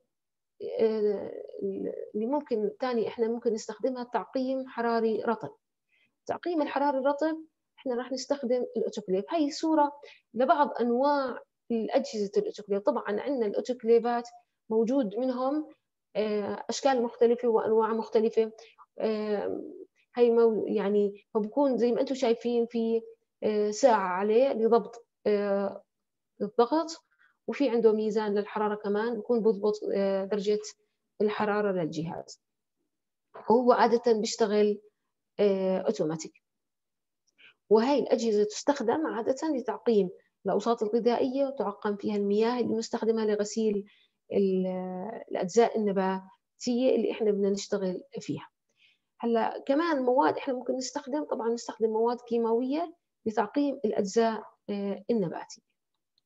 A: اللي ممكن ثاني احنا ممكن نستخدمها التعقيم حراري رطب. التعقيم الحراري الرطب احنا راح نستخدم الاوتوكليف. هي صورة لبعض انواع الاجهزة الاوتوكليف. طبعا عندنا الاوتوكليفات موجود منهم اشكال مختلفة وانواع مختلفة. هي مو يعني فبكون زي ما انتم شايفين في ساعة عليه لضبط الضغط، وفي عنده ميزان للحرارة كمان بكون بضبط درجة الحرارة للجهاز، وهو عادة بيشتغل اوتوماتيك. وهي الأجهزة تستخدم عادة لتعقيم الأوساط الغذائية، وتعقم فيها المياه اللي نستخدمها لغسيل الأجزاء النباتية اللي احنا بدنا نشتغل فيها. هلا كمان مواد احنا ممكن نستخدم، طبعا نستخدم مواد كيماوية لتعقيم الأجزاء النباتية.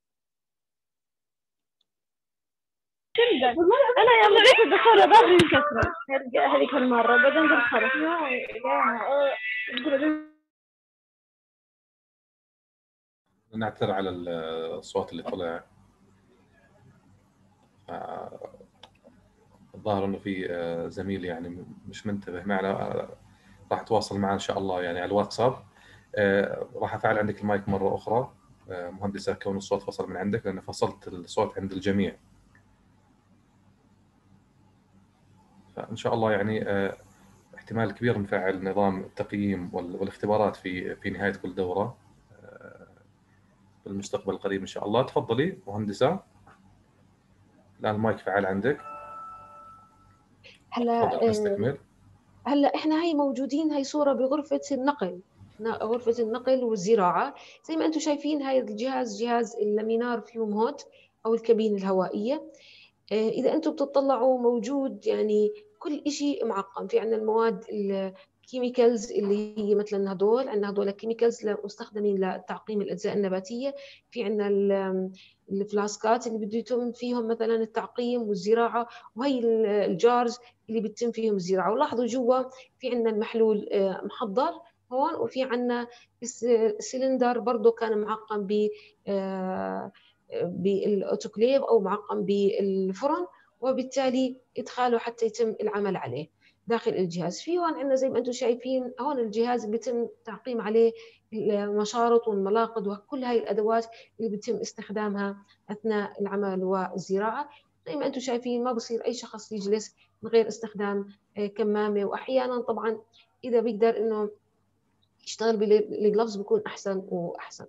G: انا يوم جيت الدكتوره ظهري انكسر هذيك المره، بعدين قلت خلاص
B: نعتذر على الصوت اللي طلع. الظاهر انه في زميل يعني مش منتبه معنا، راح تواصل معنا ان شاء الله يعني على الواتساب. راح افعل عندك المايك مره اخرى مهندسه، كون الصوت فصل من عندك، لان فصلت الصوت عند الجميع. فان شاء الله يعني احتمال كبير نفعل نظام التقييم والاختبارات في في نهايه كل دوره في المستقبل القريب ان شاء الله. تفضلي مهندسه، الان المايك فعال عندك.
A: هلا نستكمل. هلا احنا هي موجودين، هي صوره بغرفه النقل، غرفه النقل والزراعه. زي ما انتم شايفين هاي الجهاز جهاز اللامينار فيوم هوت او الكابين الهوائيه. اذا انتم بتطلعوا موجود يعني كل شيء معقم. في عندنا المواد الكيميكالز اللي هي مثلا هدول، عندنا هدول الكيميكالز مستخدمين لتعقيم الاجزاء النباتيه. في عندنا الفلاسكات اللي بده يتم فيهم مثلا التعقيم والزراعه، وهي الجارز اللي بيتم فيهم الزراعه. ولاحظوا جوا في عندنا المحلول محضر هون، وفي عندنا السلندر برضه كان معقم ب بالاوتوكليف او معقم بالفرن، وبالتالي ادخاله حتى يتم العمل عليه داخل الجهاز. في هون عندنا زي ما انتم شايفين هون الجهاز بيتم تعقيم عليه المشارط والملاقط وكل هاي الادوات اللي بيتم استخدامها اثناء العمل والزراعه. زي ما انتم شايفين ما بصير اي شخص يجلس من غير استخدام كمامه، واحيانا طبعا اذا بيقدر انه يشتغل بالجلوفز بيكون احسن واحسن.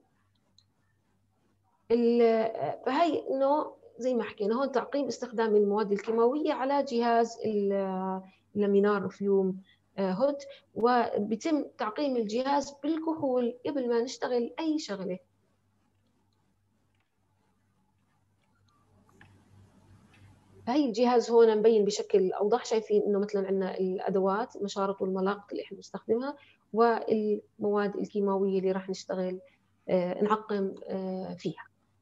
A: فهي انه زي ما حكينا هون تعقيم استخدام المواد الكيماويه على جهاز اللامينار فيوم هوت، وبيتم تعقيم الجهاز بالكحول قبل ما نشتغل اي شغله. هاي الجهاز هون مبين بشكل اوضح، شايفين انه مثلا عندنا الادوات المشارط والملاقط اللي احنا بنستخدمها، والمواد الكيماويه اللي راح نشتغل نعقم فيها.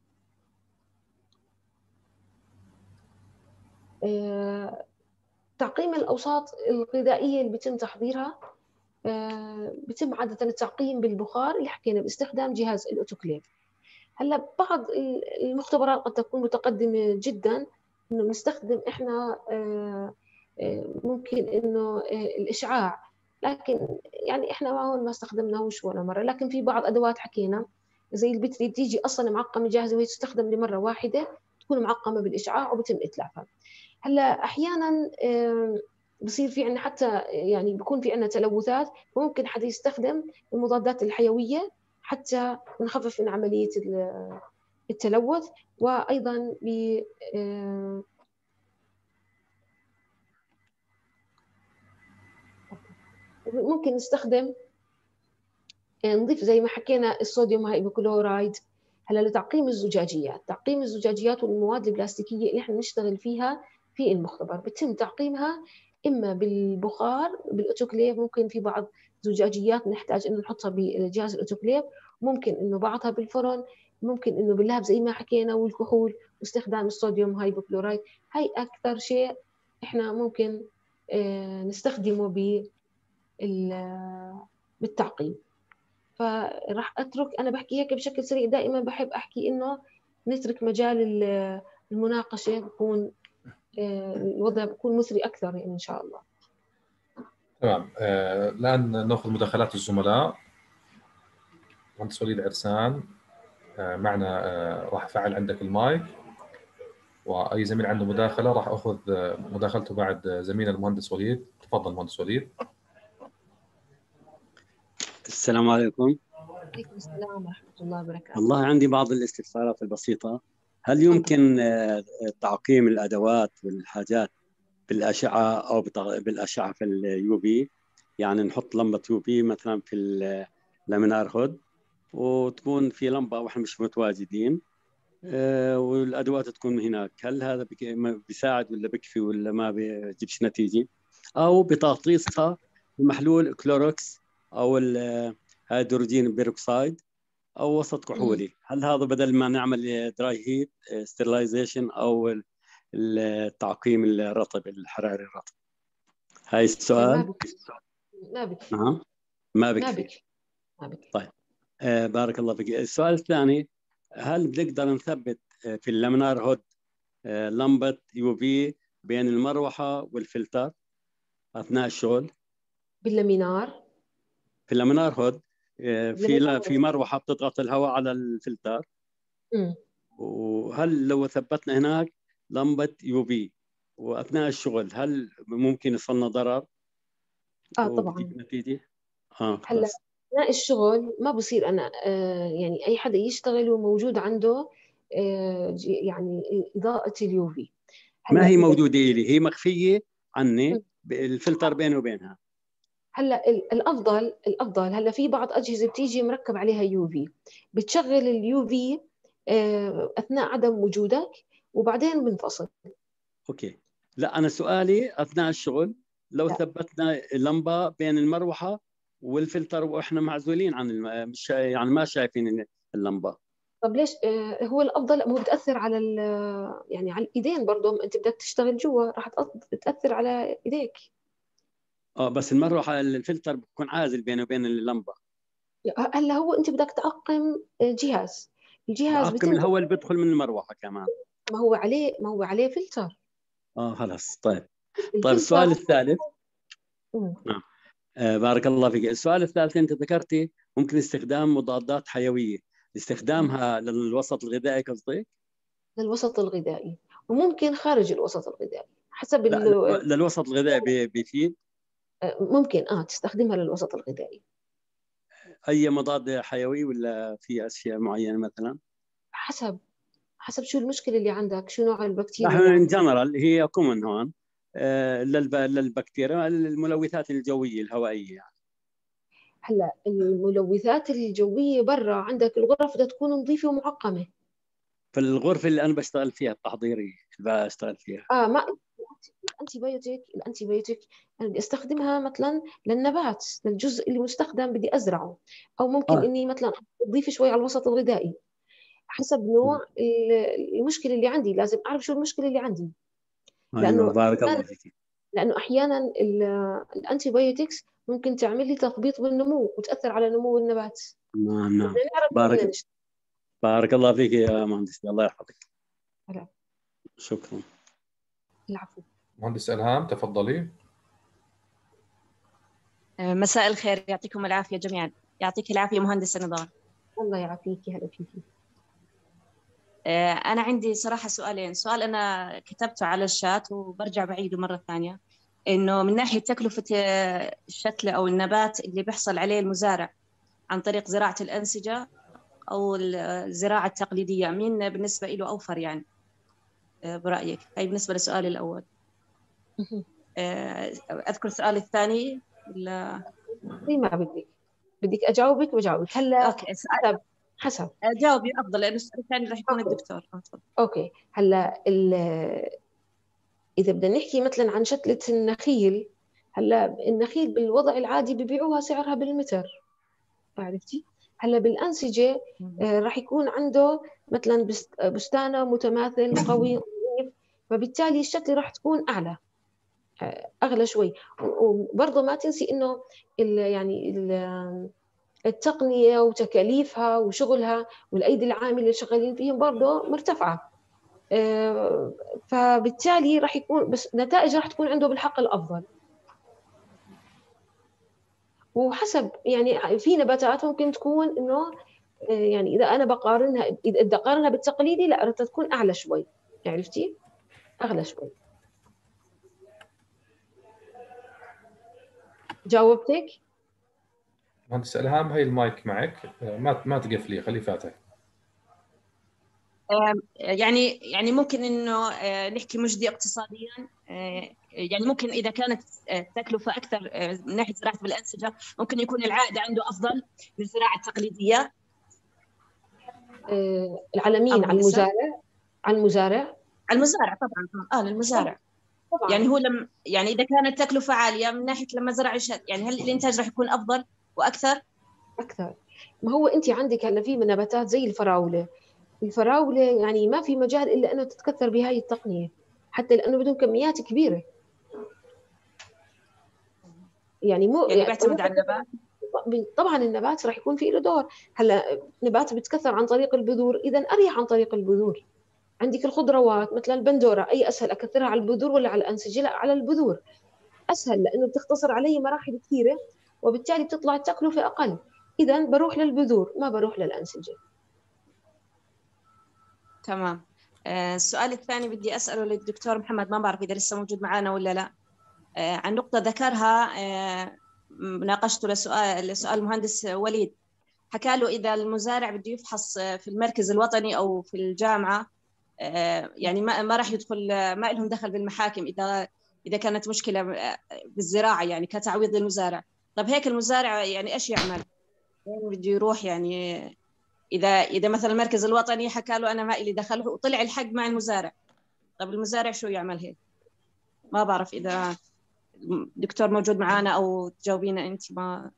A: تعقيم الأوساط الغذائية اللي بيتم تحضيرها بيتم عادة التعقيم بالبخار اللي حكينا باستخدام جهاز الأوتوكليف. هلا بعض المختبرات قد تكون متقدمة جدا، إنه نستخدم إحنا ممكن إنه الإشعاع، لكن يعني إحنا ما هون ما استخدمناهوش ولا مرة. لكن في بعض أدوات حكينا زي البتري بتيجي أصلا معقمة جاهزة وهي تستخدم لمرة واحدة، تكون معقمة بالإشعاع وبتم إتلافها. هلا أحيانا بصير في عندنا حتى يعني بيكون في عندنا تلوثات، وممكن حدا يستخدم المضادات الحيوية حتى نخفف من عملية التلوث. وأيضا ب ممكن نستخدم نضيف زي ما حكينا الصوديوم هايبوكلورايد. هلا لتعقيم الزجاجيات، تعقيم الزجاجيات والمواد البلاستيكية اللي احنا نشتغل فيها في المختبر بتم تعقيمها إما بالبخار بالأوتوكليف، ممكن في بعض زجاجيات نحتاج إنه نحطها بجهاز الأوتوكليف، ممكن إنه بعضها بالفرن، ممكن إنه باللهب زي ما حكينا، والكحول واستخدام الصوديوم هايبوكلورايد. هاي أكثر شيء إحنا ممكن نستخدمه بالتعقيم. فراح أترك، أنا بحكي هيك بشكل سريع، دائما بحب أحكي إنه نترك مجال المناقشة، بكون الوضع بكون مثري أكثر يعني إن شاء الله.
B: تمام. الآن نأخذ مداخلات الزملاء. مهندس وليد عرسان معنا، راح أفعل عندك المايك، وأي زميل عنده مداخلة راح أخذ مداخلته بعد زميل المهندس وليد. تفضل مهندس وليد.
C: السلام عليكم.
A: وعليكم السلام ورحمة الله وبركاته.
C: والله عندي بعض الاستفسارات البسيطة. هل يمكن تعقيم الأدوات والحاجات بالأشعة أو بالأشعة في اليو في؟ يعني نحط لمبة يو في مثلا في اللامينار هود، وتكون في لمبة وإحنا مش متواجدين، والأدوات تكون هناك. هل هذا بيساعد ولا بكفي ولا ما بيجيبش نتيجة؟ أو بتغطيسها بمحلول كلوروكس أو الهيدروجين بيروكسيد أو وسط كحولي؟ هل هذا بدل ما نعمل دراي هيت ستيرلايزيشن أو التعقيم الرطب الحراري الرطب؟ هاي السؤال.
A: ما بكفي. ما بكفي.
C: نعم ما بكفي.
A: ما بكفي. ما بكفي.
C: طيب آه بارك الله فيك. السؤال الثاني، هل بنقدر نثبت في اللامينار هود آه لمبة يو في بين المروحة والفلتر أثناء الشغل؟
A: باللامينار
C: في اللامينار هود آه في في مروحة بتضغط الهواء على الفلتر.
A: م.
C: وهل لو ثبتنا هناك لمبة يو في وأثناء الشغل هل ممكن يصلنا ضرر؟
A: اه طبعا.
C: نتيجة اه
A: هلا اثناء الشغل ما بصير انا آه يعني اي حدا يشتغل وموجود عنده آه يعني اضاءه اليو في.
C: ما هي موجوده لي، هي مخفيه عني الفلتر بيني وبينها.
A: هلا الافضل الافضل هلا في بعض اجهزه بتيجي مركب عليها يو في، بتشغل اليو في آه اثناء عدم وجودك وبعدين بنفصل.
C: اوكي. لا انا سؤالي اثناء الشغل لو لا. ثبتنا لمبه بين المروحه والفلتر واحنا معزولين عن الم... مش يعني ما شايفين اللمبه.
A: طب ليش آه هو الافضل؟ هو بتاثر على يعني على الايدين برضه، انت بدك تشتغل جوا راح تاثر على ايديك.
C: اه بس المروحه الفلتر بيكون عازل بينه وبين اللمبه.
A: هلا هو انت بدك تعقم جهاز، الجهاز
C: بعقم الهواء اللي بيدخل من المروحه كمان.
A: ما هو عليه ما هو عليه فلتر.
C: اه خلاص. طيب طيب السؤال الثالث. نعم آه بارك الله فيك. السؤال الثالث، انت ذكرتي ممكن استخدام مضادات حيويه، استخدامها للوسط الغذائي قصدك؟
A: للوسط الغذائي وممكن خارج الوسط الغذائي حسب
C: لا للوسط الغذائي بيفيد.
A: ممكن اه تستخدمها للوسط الغذائي.
C: اي مضاد حيوي ولا في اشياء معينه مثلا؟
A: حسب حسب شو المشكله اللي عندك، شو نوع البكتيريا
C: نحن ان جنرال هي كومن هون آه للبكتيريا الملوثات الجويه الهوائيه يعني.
A: هلا الملوثات الجويه برا عندك الغرف بدها تكون نظيفه ومعقمه.
C: في الغرفه اللي انا بشتغل فيها التحضيريه اللي بشتغل فيها
A: اه ما الانتي بايوتيك الانتي بايوتيك انا بدي استخدمها مثلا للنبات، للجزء اللي مستخدم بدي ازرعه، او ممكن آه. اني مثلا اضيف شوي على الوسط الغذائي حسب نوع المشكله اللي عندي. لازم اعرف شو المشكله اللي عندي.
C: لانه أيوة بارك الله فيك.
A: لانه احيانا الانتي بايوتكس ممكن تعمل لي تثبيط بالنمو وتاثر على نمو النبات.
C: نعم نعم بارك بارك الله فيك يا مهندس، الله يحفظك.
A: هلا.
C: شكرا.
A: العفو.
B: مهندس إلهام تفضلي.
H: مساء الخير، يعطيكم العافية جميعا. يعطيك العافية مهندس نضال.
A: الله يعافيك. هلا فيكي.
H: أنا عندي صراحة سؤالين. سؤال أنا كتبته على الشات وبرجع بعيده مرة ثانية، إنه من ناحية تكلفة الشتلة أو النبات اللي بيحصل عليه المزارع عن طريق زراعة الأنسجة أو الزراعة التقليدية، مين بالنسبة له أوفر يعني برأيك؟ هاي بالنسبة لسؤالي الأول. أذكر السؤال الثاني ولا؟
A: زي ما بدك بدك أجاوبك وأجاوبك هلا.
H: أوكي.
A: حسب حسب
H: جاوبي أفضل، لأنه السؤال الثاني راح يكون الدكتور.
A: أوكي. هلا إذا بدنا نحكي مثلا عن شتلة النخيل، هلا النخيل بالوضع العادي ببيعوها سعرها بالمتر، عرفتي؟ هلا بالأنسجة آه راح يكون عنده مثلا بستانة متماثل قوي، فبالتالي الشتلة راح تكون أعلى آه أغلى شوي. وبرضه ما تنسي إنه ال يعني ال التقنية وتكاليفها وشغلها والأيدي العاملة اللي شغالين فيهم برضه مرتفعة، آه فبالتالي راح يكون بس نتائج راح تكون عنده بالحق الأفضل. وحسب يعني في نباتات ممكن تكون انه يعني اذا انا بقارنها اذا بدي اقارنها بالتقليدي لا رح تكون اعلى شوي، عرفتي؟ اغلى شوي. جاوبتك؟
B: مهندس إلهام هي المايك معك، ما ما تقفليه، خليه فاتح.
H: يعني يعني ممكن انه نحكي مجدي اقتصاديا، يعني ممكن اذا كانت تكلفه اكثر من ناحيه زراعه بالانسجه ممكن يكون العائد عنده افضل من الزراعه التقليديه.
A: على مين؟ على المزارع؟ على المزارع؟
H: على المزارع طبعا. اه للمزارع طبعا. يعني هو لم يعني اذا كانت تكلفه عاليه من ناحيه لما زرع يعني هل الانتاج راح يكون افضل واكثر؟
A: اكثر. ما هو انت عندك هلا في نباتات زي الفراوله، الفراولة يعني ما في مجال إلا أنه تتكثر بهاي التقنية، حتى لأنه بدون كميات كبيرة. يعني مو
H: يعني بيعتمد على النبات.
A: طبعا النبات راح يكون في له دور. هلا نبات بتكثر عن طريق البذور، إذا أريح عن طريق البذور. عندك الخضروات مثل البندورة، أي أسهل أكثرها على البذور ولا على الأنسجة؟ لا على البذور أسهل، لأنه بتختصر علي مراحل كثيرة وبالتالي بتطلع التكلفة أقل. إذا بروح للبذور ما بروح للأنسجة.
H: تمام. السؤال الثاني بدي أسأله للدكتور محمد، ما بعرف إذا لسه موجود معنا ولا لا، عن نقطة ذكرها ناقشته لسؤال لسؤال المهندس وليد. حكى له إذا المزارع بده يفحص في المركز الوطني أو في الجامعة يعني ما ما راح يدخل، ما لهم دخل بالمحاكم إذا إذا كانت مشكلة بالزراعة يعني كتعويض للمزارع. طب هيك المزارع يعني إيش يعمل؟ وين بده يروح يعني؟ إذا إذا مثلا المركز الوطني حكى له أنا ما إلي دخل وطلع الحق مع المزارع، طب المزارع شو يعمل هيك؟ ما بعرف إذا دكتور موجود معنا أو تجاوبينا أنت. ما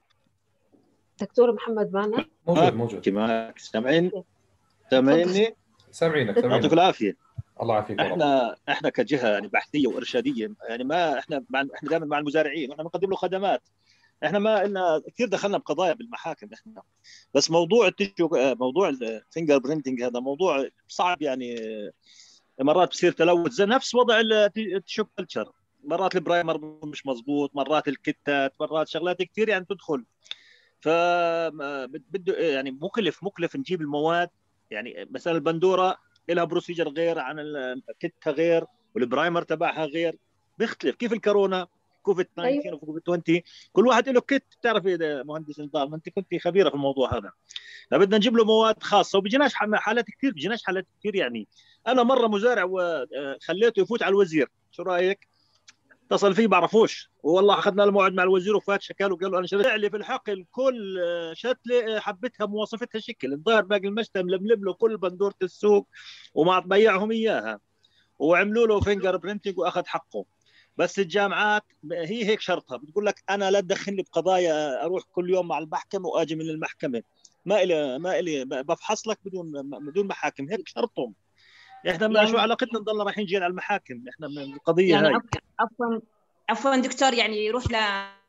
A: دكتور محمد معنا؟
B: موجود موجود.
D: معك. سامعين؟ سامعيني؟
B: سامعينك.
D: يعطيك العافية.
B: الله يعافيك.
D: احنا احنا كجهه يعني بحثيه وارشاديه يعني ما احنا مع احنا دائما مع المزارعين واحنا بنقدم له خدمات. احنا ما لنا كثير دخلنا بقضايا بالمحاكم احنا، بس موضوع التشو موضوع الفينجر برينتنج هذا موضوع صعب يعني. مرات بصير تلوث زي نفس وضع التشو كلتشر، مرات البرايمر مش مزبوط، مرات الكتات، مرات شغلات كثير يعني تدخل. ف بده يعني مكلف مكلف نجيب المواد. يعني مثلا البندوره لها بروسيجر غير عن الكتة غير، والبرايمر تبعها غير، بيختلف. كيف الكورونا كوفيد تسعة عشر وكوفيد عشرين كل واحد له كت. بتعرفي مهندس نضال، ما انت كنت خبيره في الموضوع هذا، فبدنا نجيب له مواد خاصه. وبيجيناش حالات كثير، بيجيناش حالات كثير يعني. انا مره مزارع وخليته يفوت على الوزير، شو رايك؟ اتصل فيه بعرفوش، والله اخذنا الموعد مع الوزير وفات شكاله وقال له انا شريت لي في الحقل كل شتله حبتها مواصفتها شكل، الظاهر باقي المشتى ململم له كل بندوره السوق وما بيعهم اياها، وعملوا له فينجر برينتنج واخذ حقه. بس الجامعات هي هيك شرطها، بتقول لك انا لا تدخلني بقضايا اروح كل يوم مع المحكمه واجي من المحكمه، ما الي ما الي بفحص لك بدون بدون محاكم، هيك شرطهم. احنا ما يعني شو علاقتنا نضلنا رايحين جايين على المحاكم احنا من القضيه
H: يعني
D: هاي.
H: عفوا عفوا دكتور، يعني يروح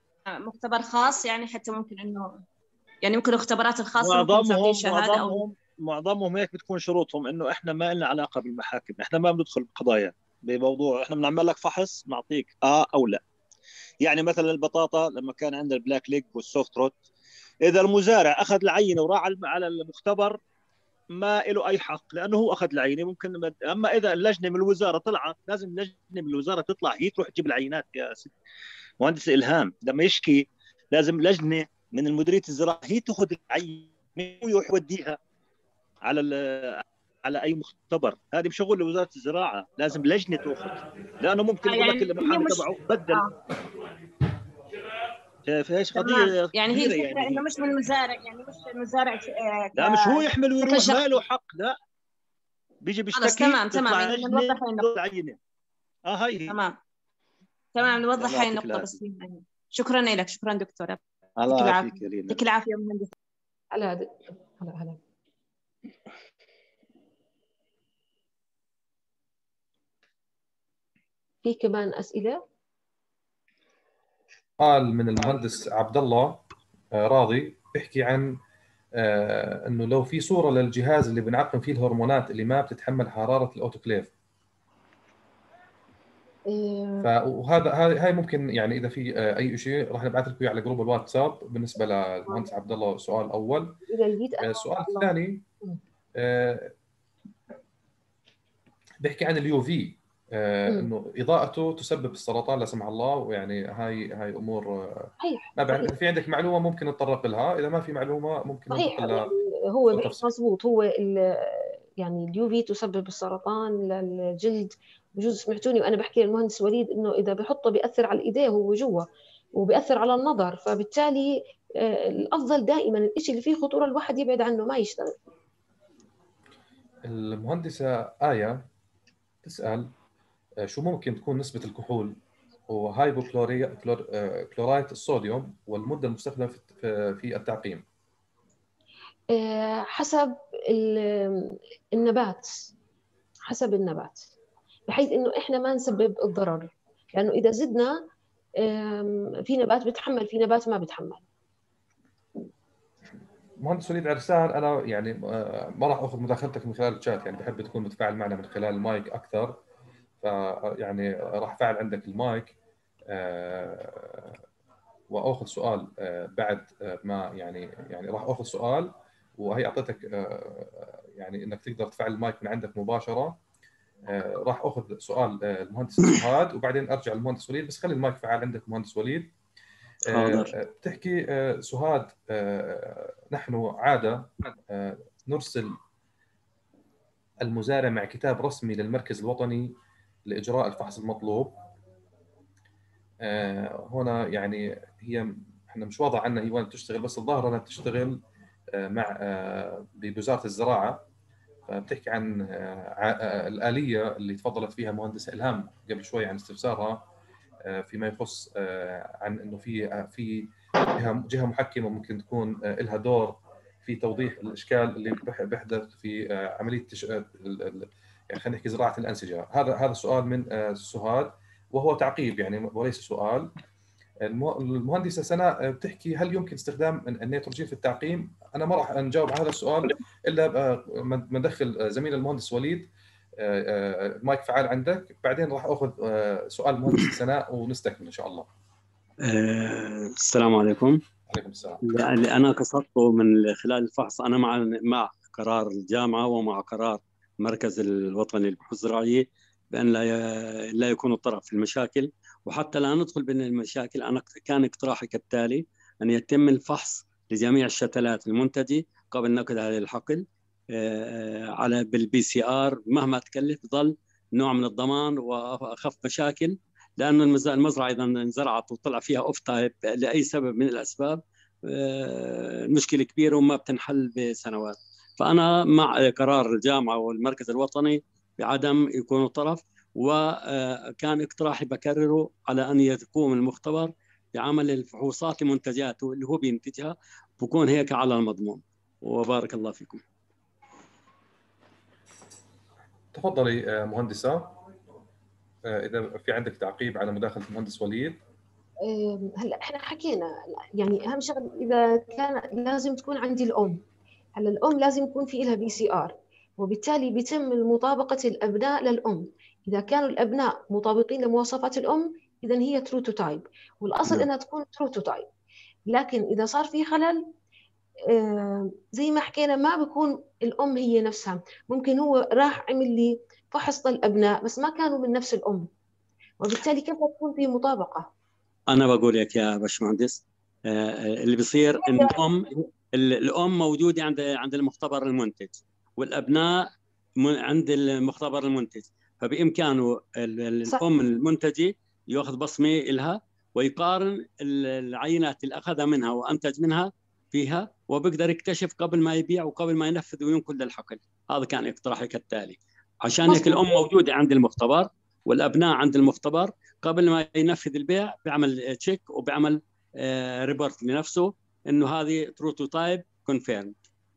H: لمختبر خاص يعني حتى ممكن انه يعني ممكن الاختبارات الخاصه ممكن تعطيه شهاده
D: معظمهم
H: او
D: معظمهم هيك بتكون شروطهم انه احنا ما لنا علاقه بالمحاكم، احنا ما بندخل بقضايا بموضوع، احنا بنعمل لك فحص نعطيك اه او لا. يعني مثلا البطاطا لما كان عندنا البلاك ليج والسوفت روت، اذا المزارع اخذ العينه وراح على المختبر ما له اي حق لانه هو اخذ العينه ممكن. اما اذا اللجنه من الوزاره طلعت، لازم اللجنه من الوزاره تطلع هي تروح تجيب العينات. يا ست مهندس الهام لما يشكي لازم لجنه من المديريه الزراعه هي تاخذ العينه ويوديها على على اي مختبر. هذه بشغل وزاره الزراعه، لازم لجنه تاخذ، لانه ممكن يقول لك المحامي
H: مش...
D: تبعه بدل.
H: آه.
D: شايف ايش قضيه
H: يعني هي الفكره
D: يعني
H: انه مش من المزارع، يعني مش المزارع آه
D: لا مش هو يحمل ويروح ما له حق، لا بيجي بيشتكي.
H: تمام تمام يعني نوضح هاي النقطه.
D: العينه اه هي
H: تمام تمام نوضح هاي النقطه بس. شكرا لك، شكرا دكتوره.
D: الله يعافيك يا رينا.
H: يعطيك العافيه مهندس.
A: هلا هلا هلا. في كمان اسئله؟
B: سؤال من المهندس عبد الله راضي بيحكي عن آه انه لو في صوره للجهاز اللي بنعقم فيه الهرمونات اللي ما بتتحمل حراره الاوتوكليف.
A: إيه.
B: فهذا هاي هاي ممكن يعني اذا في آه اي شيء راح نبعث لكم اياه على جروب الواتساب بالنسبه للمهندس عبد الله. سؤال اول. آه السؤال الثاني آه بيحكي عن اليو في، آه انه اضاءته تسبب السرطان لا سمح الله، ويعني هاي هاي امور آه ما بعرف اذا في عندك معلومه ممكن نتطرق لها، اذا ما في معلومه ممكن
A: صحيح.
B: ننتقل
A: يعني هو مضبوط، هو يعني اليو في تسبب السرطان للجلد. بجوز سمعتوني وانا بحكي للمهندس وليد انه اذا بحطه بياثر على الايديه هو جوا وبياثر على النظر، فبالتالي آه الافضل دائما الشيء اللي فيه خطوره الواحد يبعد عنه ما يشتغل.
B: المهندسه آية تسأل شو ممكن تكون نسبة الكحول وهايبوكلورايت الصوديوم والمدة المستخدمة في التعقيم؟
A: حسب النبات، حسب النبات، بحيث انه احنا ما نسبب الضرر، لانه اذا زدنا في نبات بتحمل، في نبات ما بتحمل.
B: مهندس وليد عرسان، انا يعني ما راح اخذ مداخلتك من خلال الشات، يعني بحب تكون متفاعل معنا من خلال المايك اكثر، فيعني راح افعل عندك المايك واخذ سؤال بعد ما يعني يعني راح اخذ سؤال، وهي اعطيتك يعني انك تقدر تفعل المايك من عندك مباشره. راح اخذ سؤال المهندس سهاد وبعدين ارجع للمهندس وليد، بس خلي المايك فعال عندك مهندس وليد.
C: حاضر.
B: بتحكي سهاد نحن عاده نرسل المزارع مع كتاب رسمي للمركز الوطني لاجراء الفحص المطلوب. هنا يعني هي احنا مش واضح عنا هي وين بتشتغل، بس الظاهر انها بتشتغل مع بوزاره الزراعه. فبتحكي عن الآلية اللي تفضلت فيها مهندسة إلهام قبل شوي عن استفسارها فيما يخص عن إنه في في جهة جهة محكمة ممكن تكون لها دور في توضيح الإشكال اللي بيحدث في عملية تش... يعني خلينا نحكي زراعة الأنسجة. هذا هذا السؤال من سهاد وهو تعقيب يعني وليس سؤال. المهندسة سناء بتحكي هل يمكن استخدام النيتروجين في التعقيم؟ أنا ما راح نجاوب على هذا السؤال إلا ما ندخل زميل المهندس وليد. مايك فعال عندك، بعدين راح أخذ سؤال المهندسة سناء ونستكمل إن شاء الله.
C: السلام عليكم.
B: عليكم السلام.
C: اللي أنا قصدته من خلال الفحص، أنا مع مع قرار الجامعة ومع قرار المركز الوطني للبحوث الزراعية بأن لا لا يكون الطرف في المشاكل. وحتى لا ندخل بين المشاكل، أنا كان اقتراحي كالتالي: أن يتم الفحص لجميع الشتلات المنتجة قبل نقلها للحقل على بالبي سي آر، مهما تكلف ظل نوع من الضمان وأخف مشاكل، لأن المزرعة إذا انزرعت وطلع فيها أوف تايب لأي سبب من الأسباب مشكلة كبيرة وما بتنحل بسنوات. فأنا مع قرار الجامعة والمركز الوطني بعدم يكونوا طرف، وكان اقتراحي بكرره على أن يقوم المختبر بعمل الفحوصات لمنتجاته اللي هو بينتجها، بكون هيك على المضمون. وبارك الله فيكم.
B: تفضلي مهندسة، إذا في عندك تعقيب على مداخلة المهندس وليد.
A: هلا احنا حكينا يعني اهم شغله اذا كان لازم تكون عندي الام، هلا الام لازم يكون في لها بي سي ار، وبالتالي بيتم مطابقه الابناء للام. اذا كانوا الابناء مطابقين لمواصفات الام اذا هي ترو تو تايب، والاصل
C: نعم.
A: انها تكون ترو تو تايب. لكن اذا صار في خلل آه، زي ما حكينا ما بكون الام هي نفسها، ممكن هو راح عمل لي فحص للابناء بس ما كانوا من نفس الام، وبالتالي كيف تكون في مطابقه؟
C: انا بقول لك يا باشمهندس، آه، اللي بيصير ان الام الام موجوده عند عند المختبر المنتج، والابناء م- عند المختبر المنتج، فبامكانه ال- ال-
A: صح.
C: الام المنتجه ياخذ بصمه لها ويقارن ال- العينات اللي اخذها منها وانتج منها فيها، وبيقدر يكتشف قبل ما يبيع وقبل ما ينفذ وينقل للحقل. هذا كان اقتراحي كالتالي. عشان هيك
A: مظبوط.
C: الام موجوده عند المختبر والابناء عند المختبر، قبل ما ينفذ البيع بيعمل تشيك وبيعمل ريبورت لنفسه انه هذه بروتوتايب كونفيرم.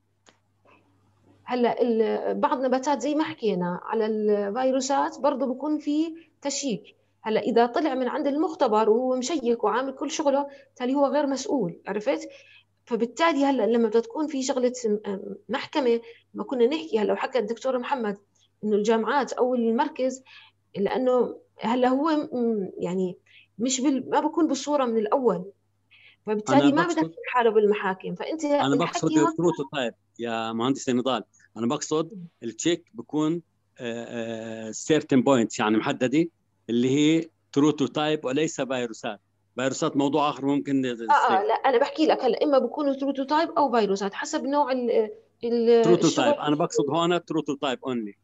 A: هلا ال- بعض نباتات زي ما حكينا على الفيروسات برضه بكون في تشيك. هلا اذا طلع من عند المختبر وهو مشيك وعامل كل شغله بالتالي هو غير مسؤول، عرفت؟ فبالتالي هلا لما بتكون في شغله محكمه، ما كنا نحكي هلا وحكى الدكتور محمد انه الجامعات او المركز، لانه هلا هو م- يعني مش بال... ما بكون بالصوره من الاول،
C: انا
A: فبالتالي ما بدك
C: بقصد
A: حاله بالمحاكم. فانت
C: انا بقصد
A: الحكي هون
C: البروتوتايب يا مهندس نضال، انا بقصد التشيك بكون سيرتن بوينتس يعني محدده، اللي هي بروتوتايب وليس فيروسات. فيروسات موضوع اخر ممكن
A: اه اه
C: يصير.
A: لا انا بحكي لك هلا اما بكونوا بروتوتايب او فيروسات حسب نوع ال ال الشغل.
C: بروتوتايب انا بقصد هون بروتوتايب اونلي.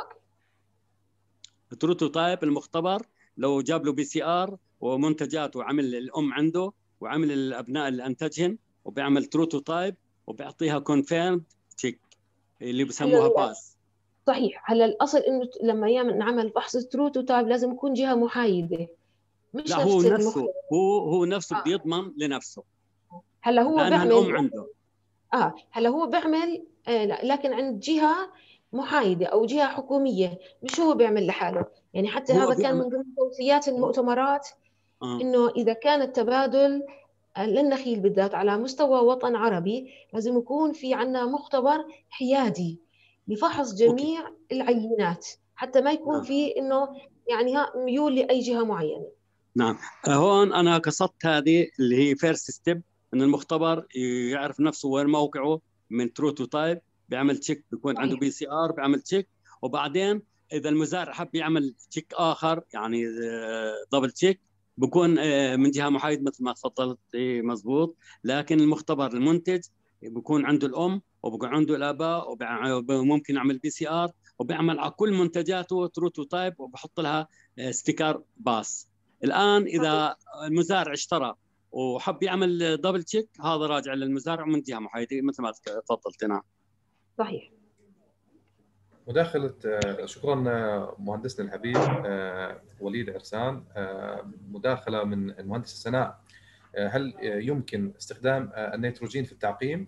C: بروتوتايب المختبر لو جاب له بي سي ار ومنتجات وعمل الام عنده وعمل الابناء اللي انتجهن وبيعمل بروتوتايب وبيعطيها كونفيرم تشيك اللي بسموها
A: هلا
C: باس.
A: صحيح. هلا الاصل انه لما يعمل نعمل فحص بروتوتايب لازم يكون جهه محايده مش
C: لا هو
A: نفس
C: نفسه
A: المختبر.
C: هو هو نفسه بده
A: آه.
C: يضمن لنفسه
A: هلا هو
C: لانها
A: بيعمل
C: الام عنده.
A: اه هلا هو بيعمل آه لا، لكن عند جهه محايده او جهه حكوميه، مش هو بيعمل لحاله. يعني حتى
C: هو
A: هذا كان
C: بيعمل
A: من ضمن توصيات المؤتمرات،
C: آه.
A: انه اذا كان التبادل للنخيل بالذات على مستوى وطن عربي لازم يكون في عنا مختبر حيادي لفحص
C: أوكي.
A: جميع العينات، حتى ما يكون
C: نعم.
A: في انه يعني ها ميول لاي جهه معينه.
C: نعم. هون انا قصدت هذه اللي هي فيرست ستيب، ان المختبر يعرف نفسه وين موقعه من بروتوتايب، بيعمل تشيك، بيكون عنده
A: صحيح.
C: بي سي ار بيعمل تشيك، وبعدين اذا المزارع حب يعمل تشيك اخر يعني دبل تشيك بكون آه، من جهه محايده مثل ما تفضلت مضبوط. لكن المختبر المنتج بكون عنده الام وبكون عنده الاباء وممكن يعمل بي سي ار وبيعمل على كل منتجاته بروتوتايب وبحط لها ستيكر باس. الان اذا المزارع اشترى وحب يعمل دبل تشيك هذا راجع للمزارع من جهه محايده مثل ما تفضلت. نعم
A: صحيح.
B: مداخلة آه، شكرا آه، مهندسنا الحبيب آه، وليد عرسان. آه، مداخلة من المهندسة سناء. آه، هل آه، يمكن استخدام آه، النيتروجين في التعقيم؟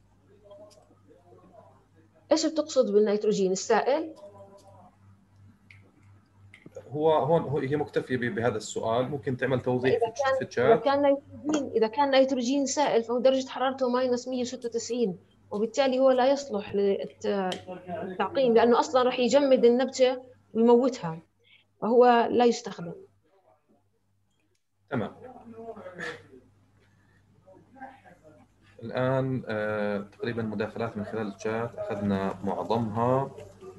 A: ايش بتقصد بالنيتروجين السائل؟
B: هو هون هو هي مكتفية ب- بهذا السؤال، ممكن تعمل توضيح
A: اذا
B: في الش-
A: كان
B: في
A: اذا
B: الشات.
A: كان نيتروجين اذا كان نيتروجين سائل فهو درجه حرارته ماينس مية وستة وتسعين، وبالتالي هو لا يصلح للتعقيم لانه اصلا راح يجمد النبته ويموتها، فهو لا يستخدم.
B: تمام. الآن آه، تقريبا مداخلات من خلال الشات أخذنا معظمها.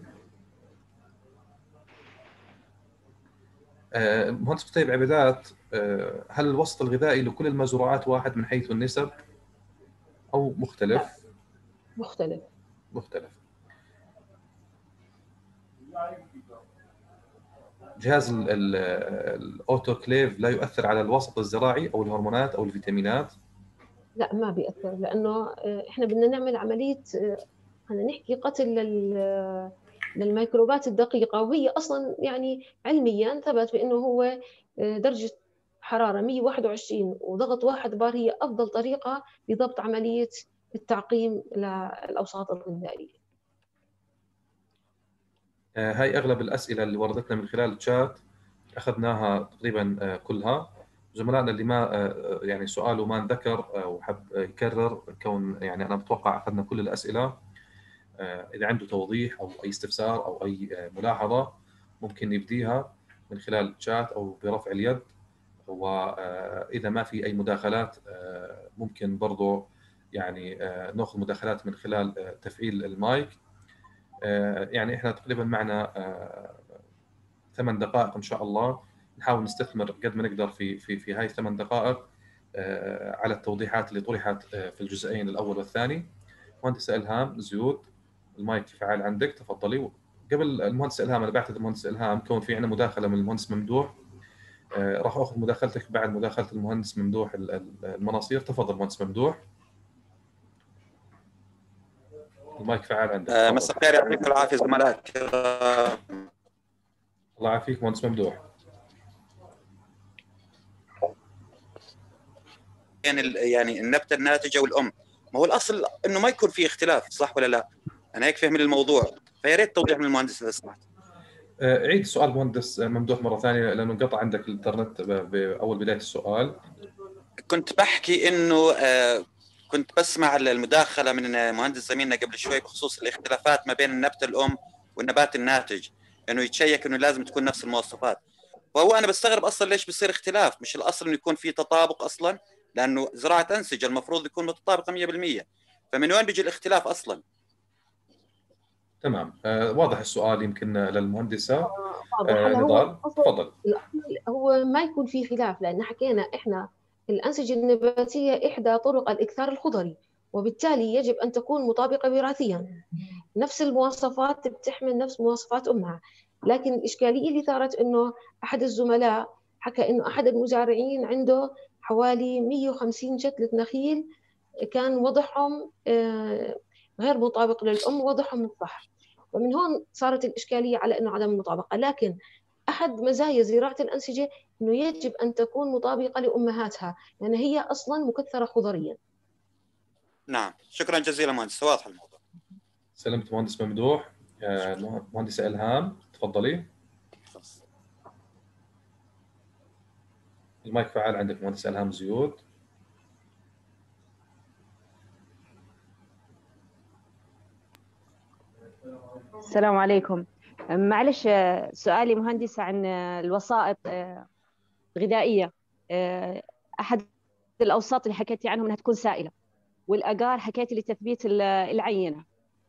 B: آه، مهندس طيب عبادات، آه، هل الوسط الغذائي لكل المزروعات واحد من حيث النسب أو مختلف؟
A: لا. مختلف.
B: مختلف. جهاز ال- ال- الأوتوكليف لا يؤثر على الوسط الزراعي أو الهرمونات أو الفيتامينات؟
A: لا ما بيأثر، لأنه إحنا بدنا نعمل عملية خلينا نحكي قتل لل للميكروبات الدقيقة، وهي أصلا يعني علميا ثبت بأنه هو درجة حرارة مية وواحد وعشرين وضغط واحد بار هي أفضل طريقة لضبط عملية التعقيم للأوساط الغذائية.
B: آه، هاي أغلب الأسئلة اللي وردتنا من خلال الشات أخذناها تقريبا آه، كلها. زملائنا اللي ما يعني سؤاله ما انذكر وحب يكرر، كون يعني انا بتوقع اخذنا كل الاسئله. اذا عنده توضيح او اي استفسار او اي ملاحظه ممكن يبديها من خلال الشات او برفع اليد، واذا ما في اي مداخلات ممكن برضه يعني ناخذ مداخلات من خلال تفعيل المايك. يعني احنا تقريبا معنا ثمان دقائق ان شاء الله، نحاول نستثمر قد ما نقدر في في في هاي الثمان دقائق على التوضيحات اللي طرحت في الجزئين الاول والثاني. مهندسه الهام زيود، المايك فعال عندك، تفضلي. قبل المهندسه الهام انا بعتذر المهندسه الهام، كون في عندنا مداخله من المهندس ممدوح، راح اخذ مداخلتك بعد مداخله المهندس ممدوح المناصير. تفضل مهندس ممدوح، المايك فعال عندك.
I: مساء الخير، يعطيكم العافيه زملاء.
B: الله يعافيك مهندس ممدوح.
I: يعني يعني النبته الناتجه والام، ما هو الاصل انه ما يكون في اختلاف، صح ولا لا؟ انا هيك فهم الموضوع، فيا ريت توضيح من المهندس اذا سمحت.
B: عيد السؤال مهندس ممدوح مره ثانيه لانه انقطع عندك الانترنت باول بدايه السؤال.
I: كنت بحكي انه كنت بسمع المداخله من مهندس زميلنا قبل شوي بخصوص الاختلافات ما بين النبته الام والنبات الناتج، انه يتشيك انه لازم تكون نفس المواصفات. وهو انا بستغرب اصلا ليش بصير اختلاف؟ مش الاصل انه يكون في تطابق اصلا؟ لانه زراعه انسجه المفروض يكون متطابقه مية بالمية، فمن وين بيجي الاختلاف اصلا؟
B: تمام. آه واضح السؤال يمكن للمهندسه
A: آه
B: نضال. تفضل.
A: هو ما يكون في خلاف، لان حكينا احنا الانسجه النباتيه احدى طرق الاكثار الخضري، وبالتالي يجب ان تكون مطابقه وراثيا، نفس المواصفات بتحمل نفس مواصفات امها. لكن الاشكاليه اللي صارت انه احد الزملاء حكى انه احد المزارعين عنده حوالي مئة وخمسين شتله نخيل كان وضعهم غير مطابق للأم، وضعهم الصح، ومن هون صارت الإشكالية على أنه عدم المطابقة. لكن أحد مزايا زراعة الأنسجة أنه يجب أن تكون مطابقة لأمهاتها، لأن يعني هي أصلا مكثرة خضريا.
I: نعم، شكرا جزيلا مهندس، واضح الموضوع.
B: سلمت مهندس ممدوح. مهندسة إلهام تفضلي، المايك فعال عندك مهندسة إلهام زيود.
J: السلام عليكم. معلش سؤالي مهندسة عن الوسائط الغذائية. أحد الأوساط اللي حكيتي عنهم أنها تكون سائلة، والأجار حكيتي لتثبيت العينة.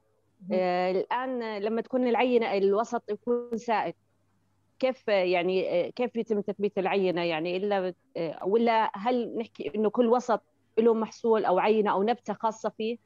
J: الآن لما تكون العينة الوسط يكون سائل، كيف يعني كيف يتم تثبيت العينة؟ يعني إلا ولا هل نحكي إنه كل وسط له محصول أو عينة أو نبتة خاصة فيه؟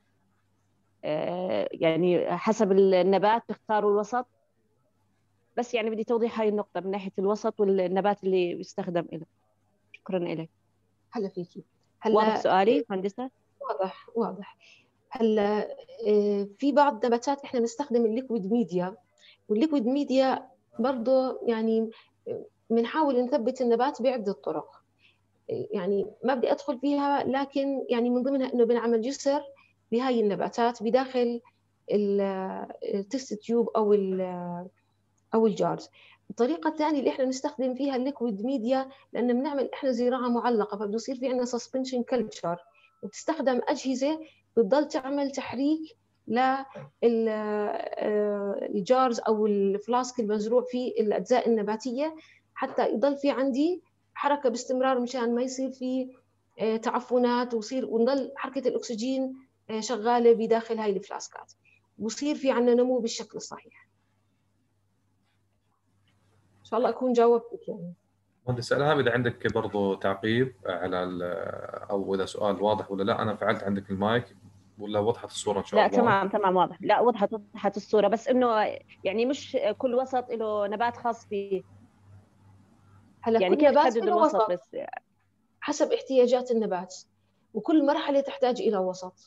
J: يعني حسب النبات تختاروا الوسط؟ بس يعني بدي توضيح هاي النقطة من ناحية الوسط والنبات اللي يستخدم له. شكرا لك.
A: هلا فيكي.
J: هلا واضح سؤالي مهندسة؟
A: واضح واضح. هلا في بعض نباتات احنا بنستخدم الليكويد ميديا، والليكويد ميديا برضه يعني بنحاول نثبت النبات بعدة طرق، يعني ما بدي ادخل فيها، لكن يعني من ضمنها انه بنعمل جسر بهاي النباتات بداخل التست تيوب او او الجارز. الطريقه الثانيه اللي احنا بنستخدم فيها الليكويد ميديا، لان بنعمل احنا زراعه معلقه، فبده يصير في عندنا سسبنشن كلتشر، وبتستخدم اجهزه بتضل تعمل تحريك للجارز او الفلاسك المزروع فيه الاجزاء النباتيه، حتى يضل في عندي حركه باستمرار مشان ما يصير في تعفنات، ويصير ونضل حركه الاكسجين شغاله بداخل هاي الفلاسكات، ويصير في عندنا نمو بالشكل الصحيح. ان شاء الله اكون جاوبتك. يعني
B: مهندس الهام اذا عندك برضه تعقيب على او اذا سؤال واضح ولا لا، انا فعلت عندك المايك ولا وضحت الصوره ان شاء
J: لا
B: الله؟
J: لا تمام تمام واضح. لا وضحت وضحت الصوره، بس انه يعني مش كل وسط له نبات خاص فيه.
A: هلا
J: يعني
A: كل
J: كيف
A: نبات
J: تحدد
A: له
J: الوسط
A: وسط
J: بس
A: حسب احتياجات النبات، وكل مرحله تحتاج الى وسط.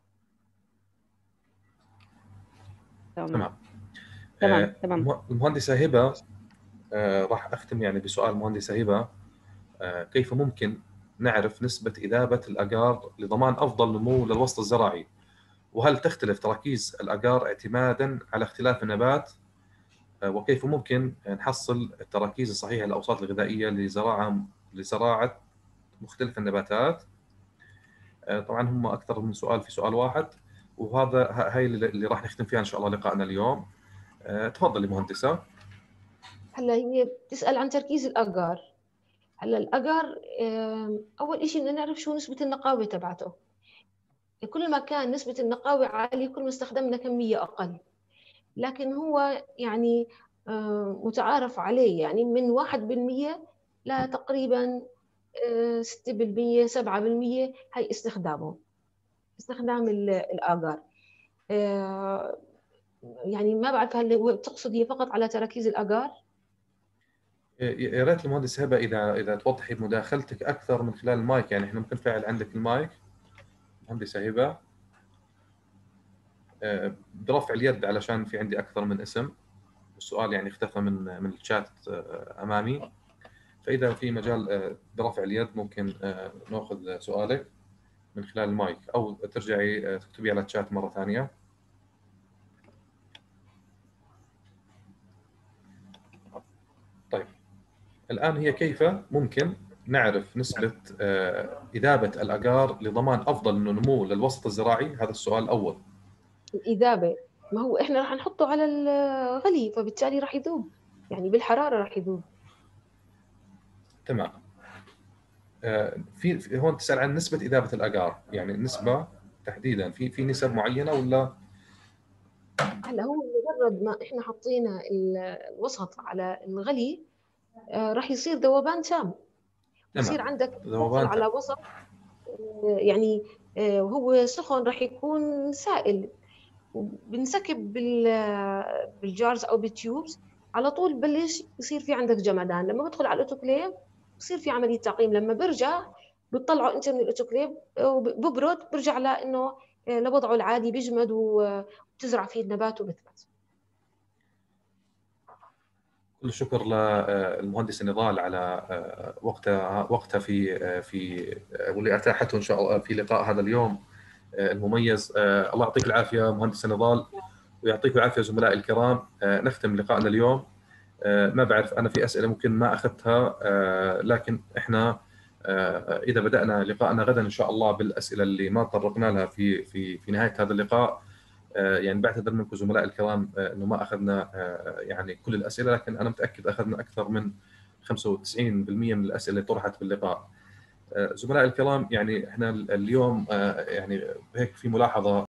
B: تمام
J: تمام
B: آه
J: تمام.
B: المهندسه هبه، آه راح اختم يعني بسؤال مهندسه هبه. آه كيف ممكن نعرف نسبه اذابه الاجار لضمان افضل نمو للوسط الزراعي؟ وهل تختلف تراكيز الاجار اعتمادا على اختلاف النبات؟ آه وكيف ممكن نحصل التراكيز الصحيحه للاوساط الغذائيه لزراعه لزراعه مختلف النباتات. طبعا هم اكثر من سؤال في سؤال واحد، وهذا هاي اللي راح نختم فيها ان شاء الله لقائنا اليوم. تفضلي مهندسه.
A: هلا هي بتسال عن تركيز الاجار. هلا الاجار اول شيء بدنا نعرف شو نسبه النقاوه تبعته. كل ما كان نسبه النقاوه عاليه كل ما استخدمنا كميه اقل، لكن هو يعني متعارف عليه يعني من واحد بالمئة لتقريبا ستة بالمئة سبعة بالمئة هي استخدامه استخدام الآجار. يعني ما بعرف هل تقصد هي فقط على تراكيز الآجار؟
B: يا ريت المهندس هبه اذا اذا توضحي مداخلتك اكثر من خلال المايك، يعني احنا ممكن نفعل عندك المايك مهندسه هبه برفع اليد علشان في عندي اكثر من اسم، والسؤال يعني اختفى من من الشات امامي، فاذا في مجال برفع اليد ممكن ناخذ سؤالك من خلال المايك، او ترجعي تكتبي على الشات مره ثانيه. طيب الان هي كيف ممكن نعرف نسبه اذابه الاجار لضمان افضل نمو للوسط الزراعي؟ هذا السؤال الاول.
A: الاذابه ما هو احنا راح نحطه على الغلي، فبالتالي راح يذوب، يعني بالحراره راح يذوب.
B: تمام. في هون تسال عن نسبه اذابه الاجار، يعني النسبه تحديدا في في نسب معينه ولا؟
A: هلا هو مجرد ما احنا حطينا الوسط على الغلي راح يصير ذوبان تام. يصير عندك ذوبان على وسط يعني وهو سخن راح يكون سائل، وبنسكب بالجارز او بالتيوبس على طول ببلش يصير في عندك جمدان. لما بدخل على الاوتوكليف بصير في عمليه تعقيم، لما برجع بتطلعه انت من الاوتوكليف وببرد برجع لانه لوضعه العادي، بيجمد وبتزرع فيه النبات وبثبت.
B: كل الشكر للمهندسه نضال على وقتها وقتها في في واللي اتاحته ان شاء الله في لقاء هذا اليوم المميز. الله يعطيك العافيه مهندسه نضال، ويعطيك العافيه زملائي الكرام. نختم لقائنا اليوم. ما بعرف انا في اسئله ممكن ما اخذتها، لكن احنا اذا بدانا لقائنا غدا ان شاء الله بالاسئله اللي ما تطرقنا لها في في في نهايه هذا اللقاء، يعني بعتذر منكم زملائي الكرام انه ما اخذنا يعني كل الاسئله، لكن انا متاكد اخذنا اكثر من خمسة وتسعين بالمئة من الاسئله اللي طرحت باللقاء. زملائي الكرام يعني احنا اليوم يعني هيك في ملاحظه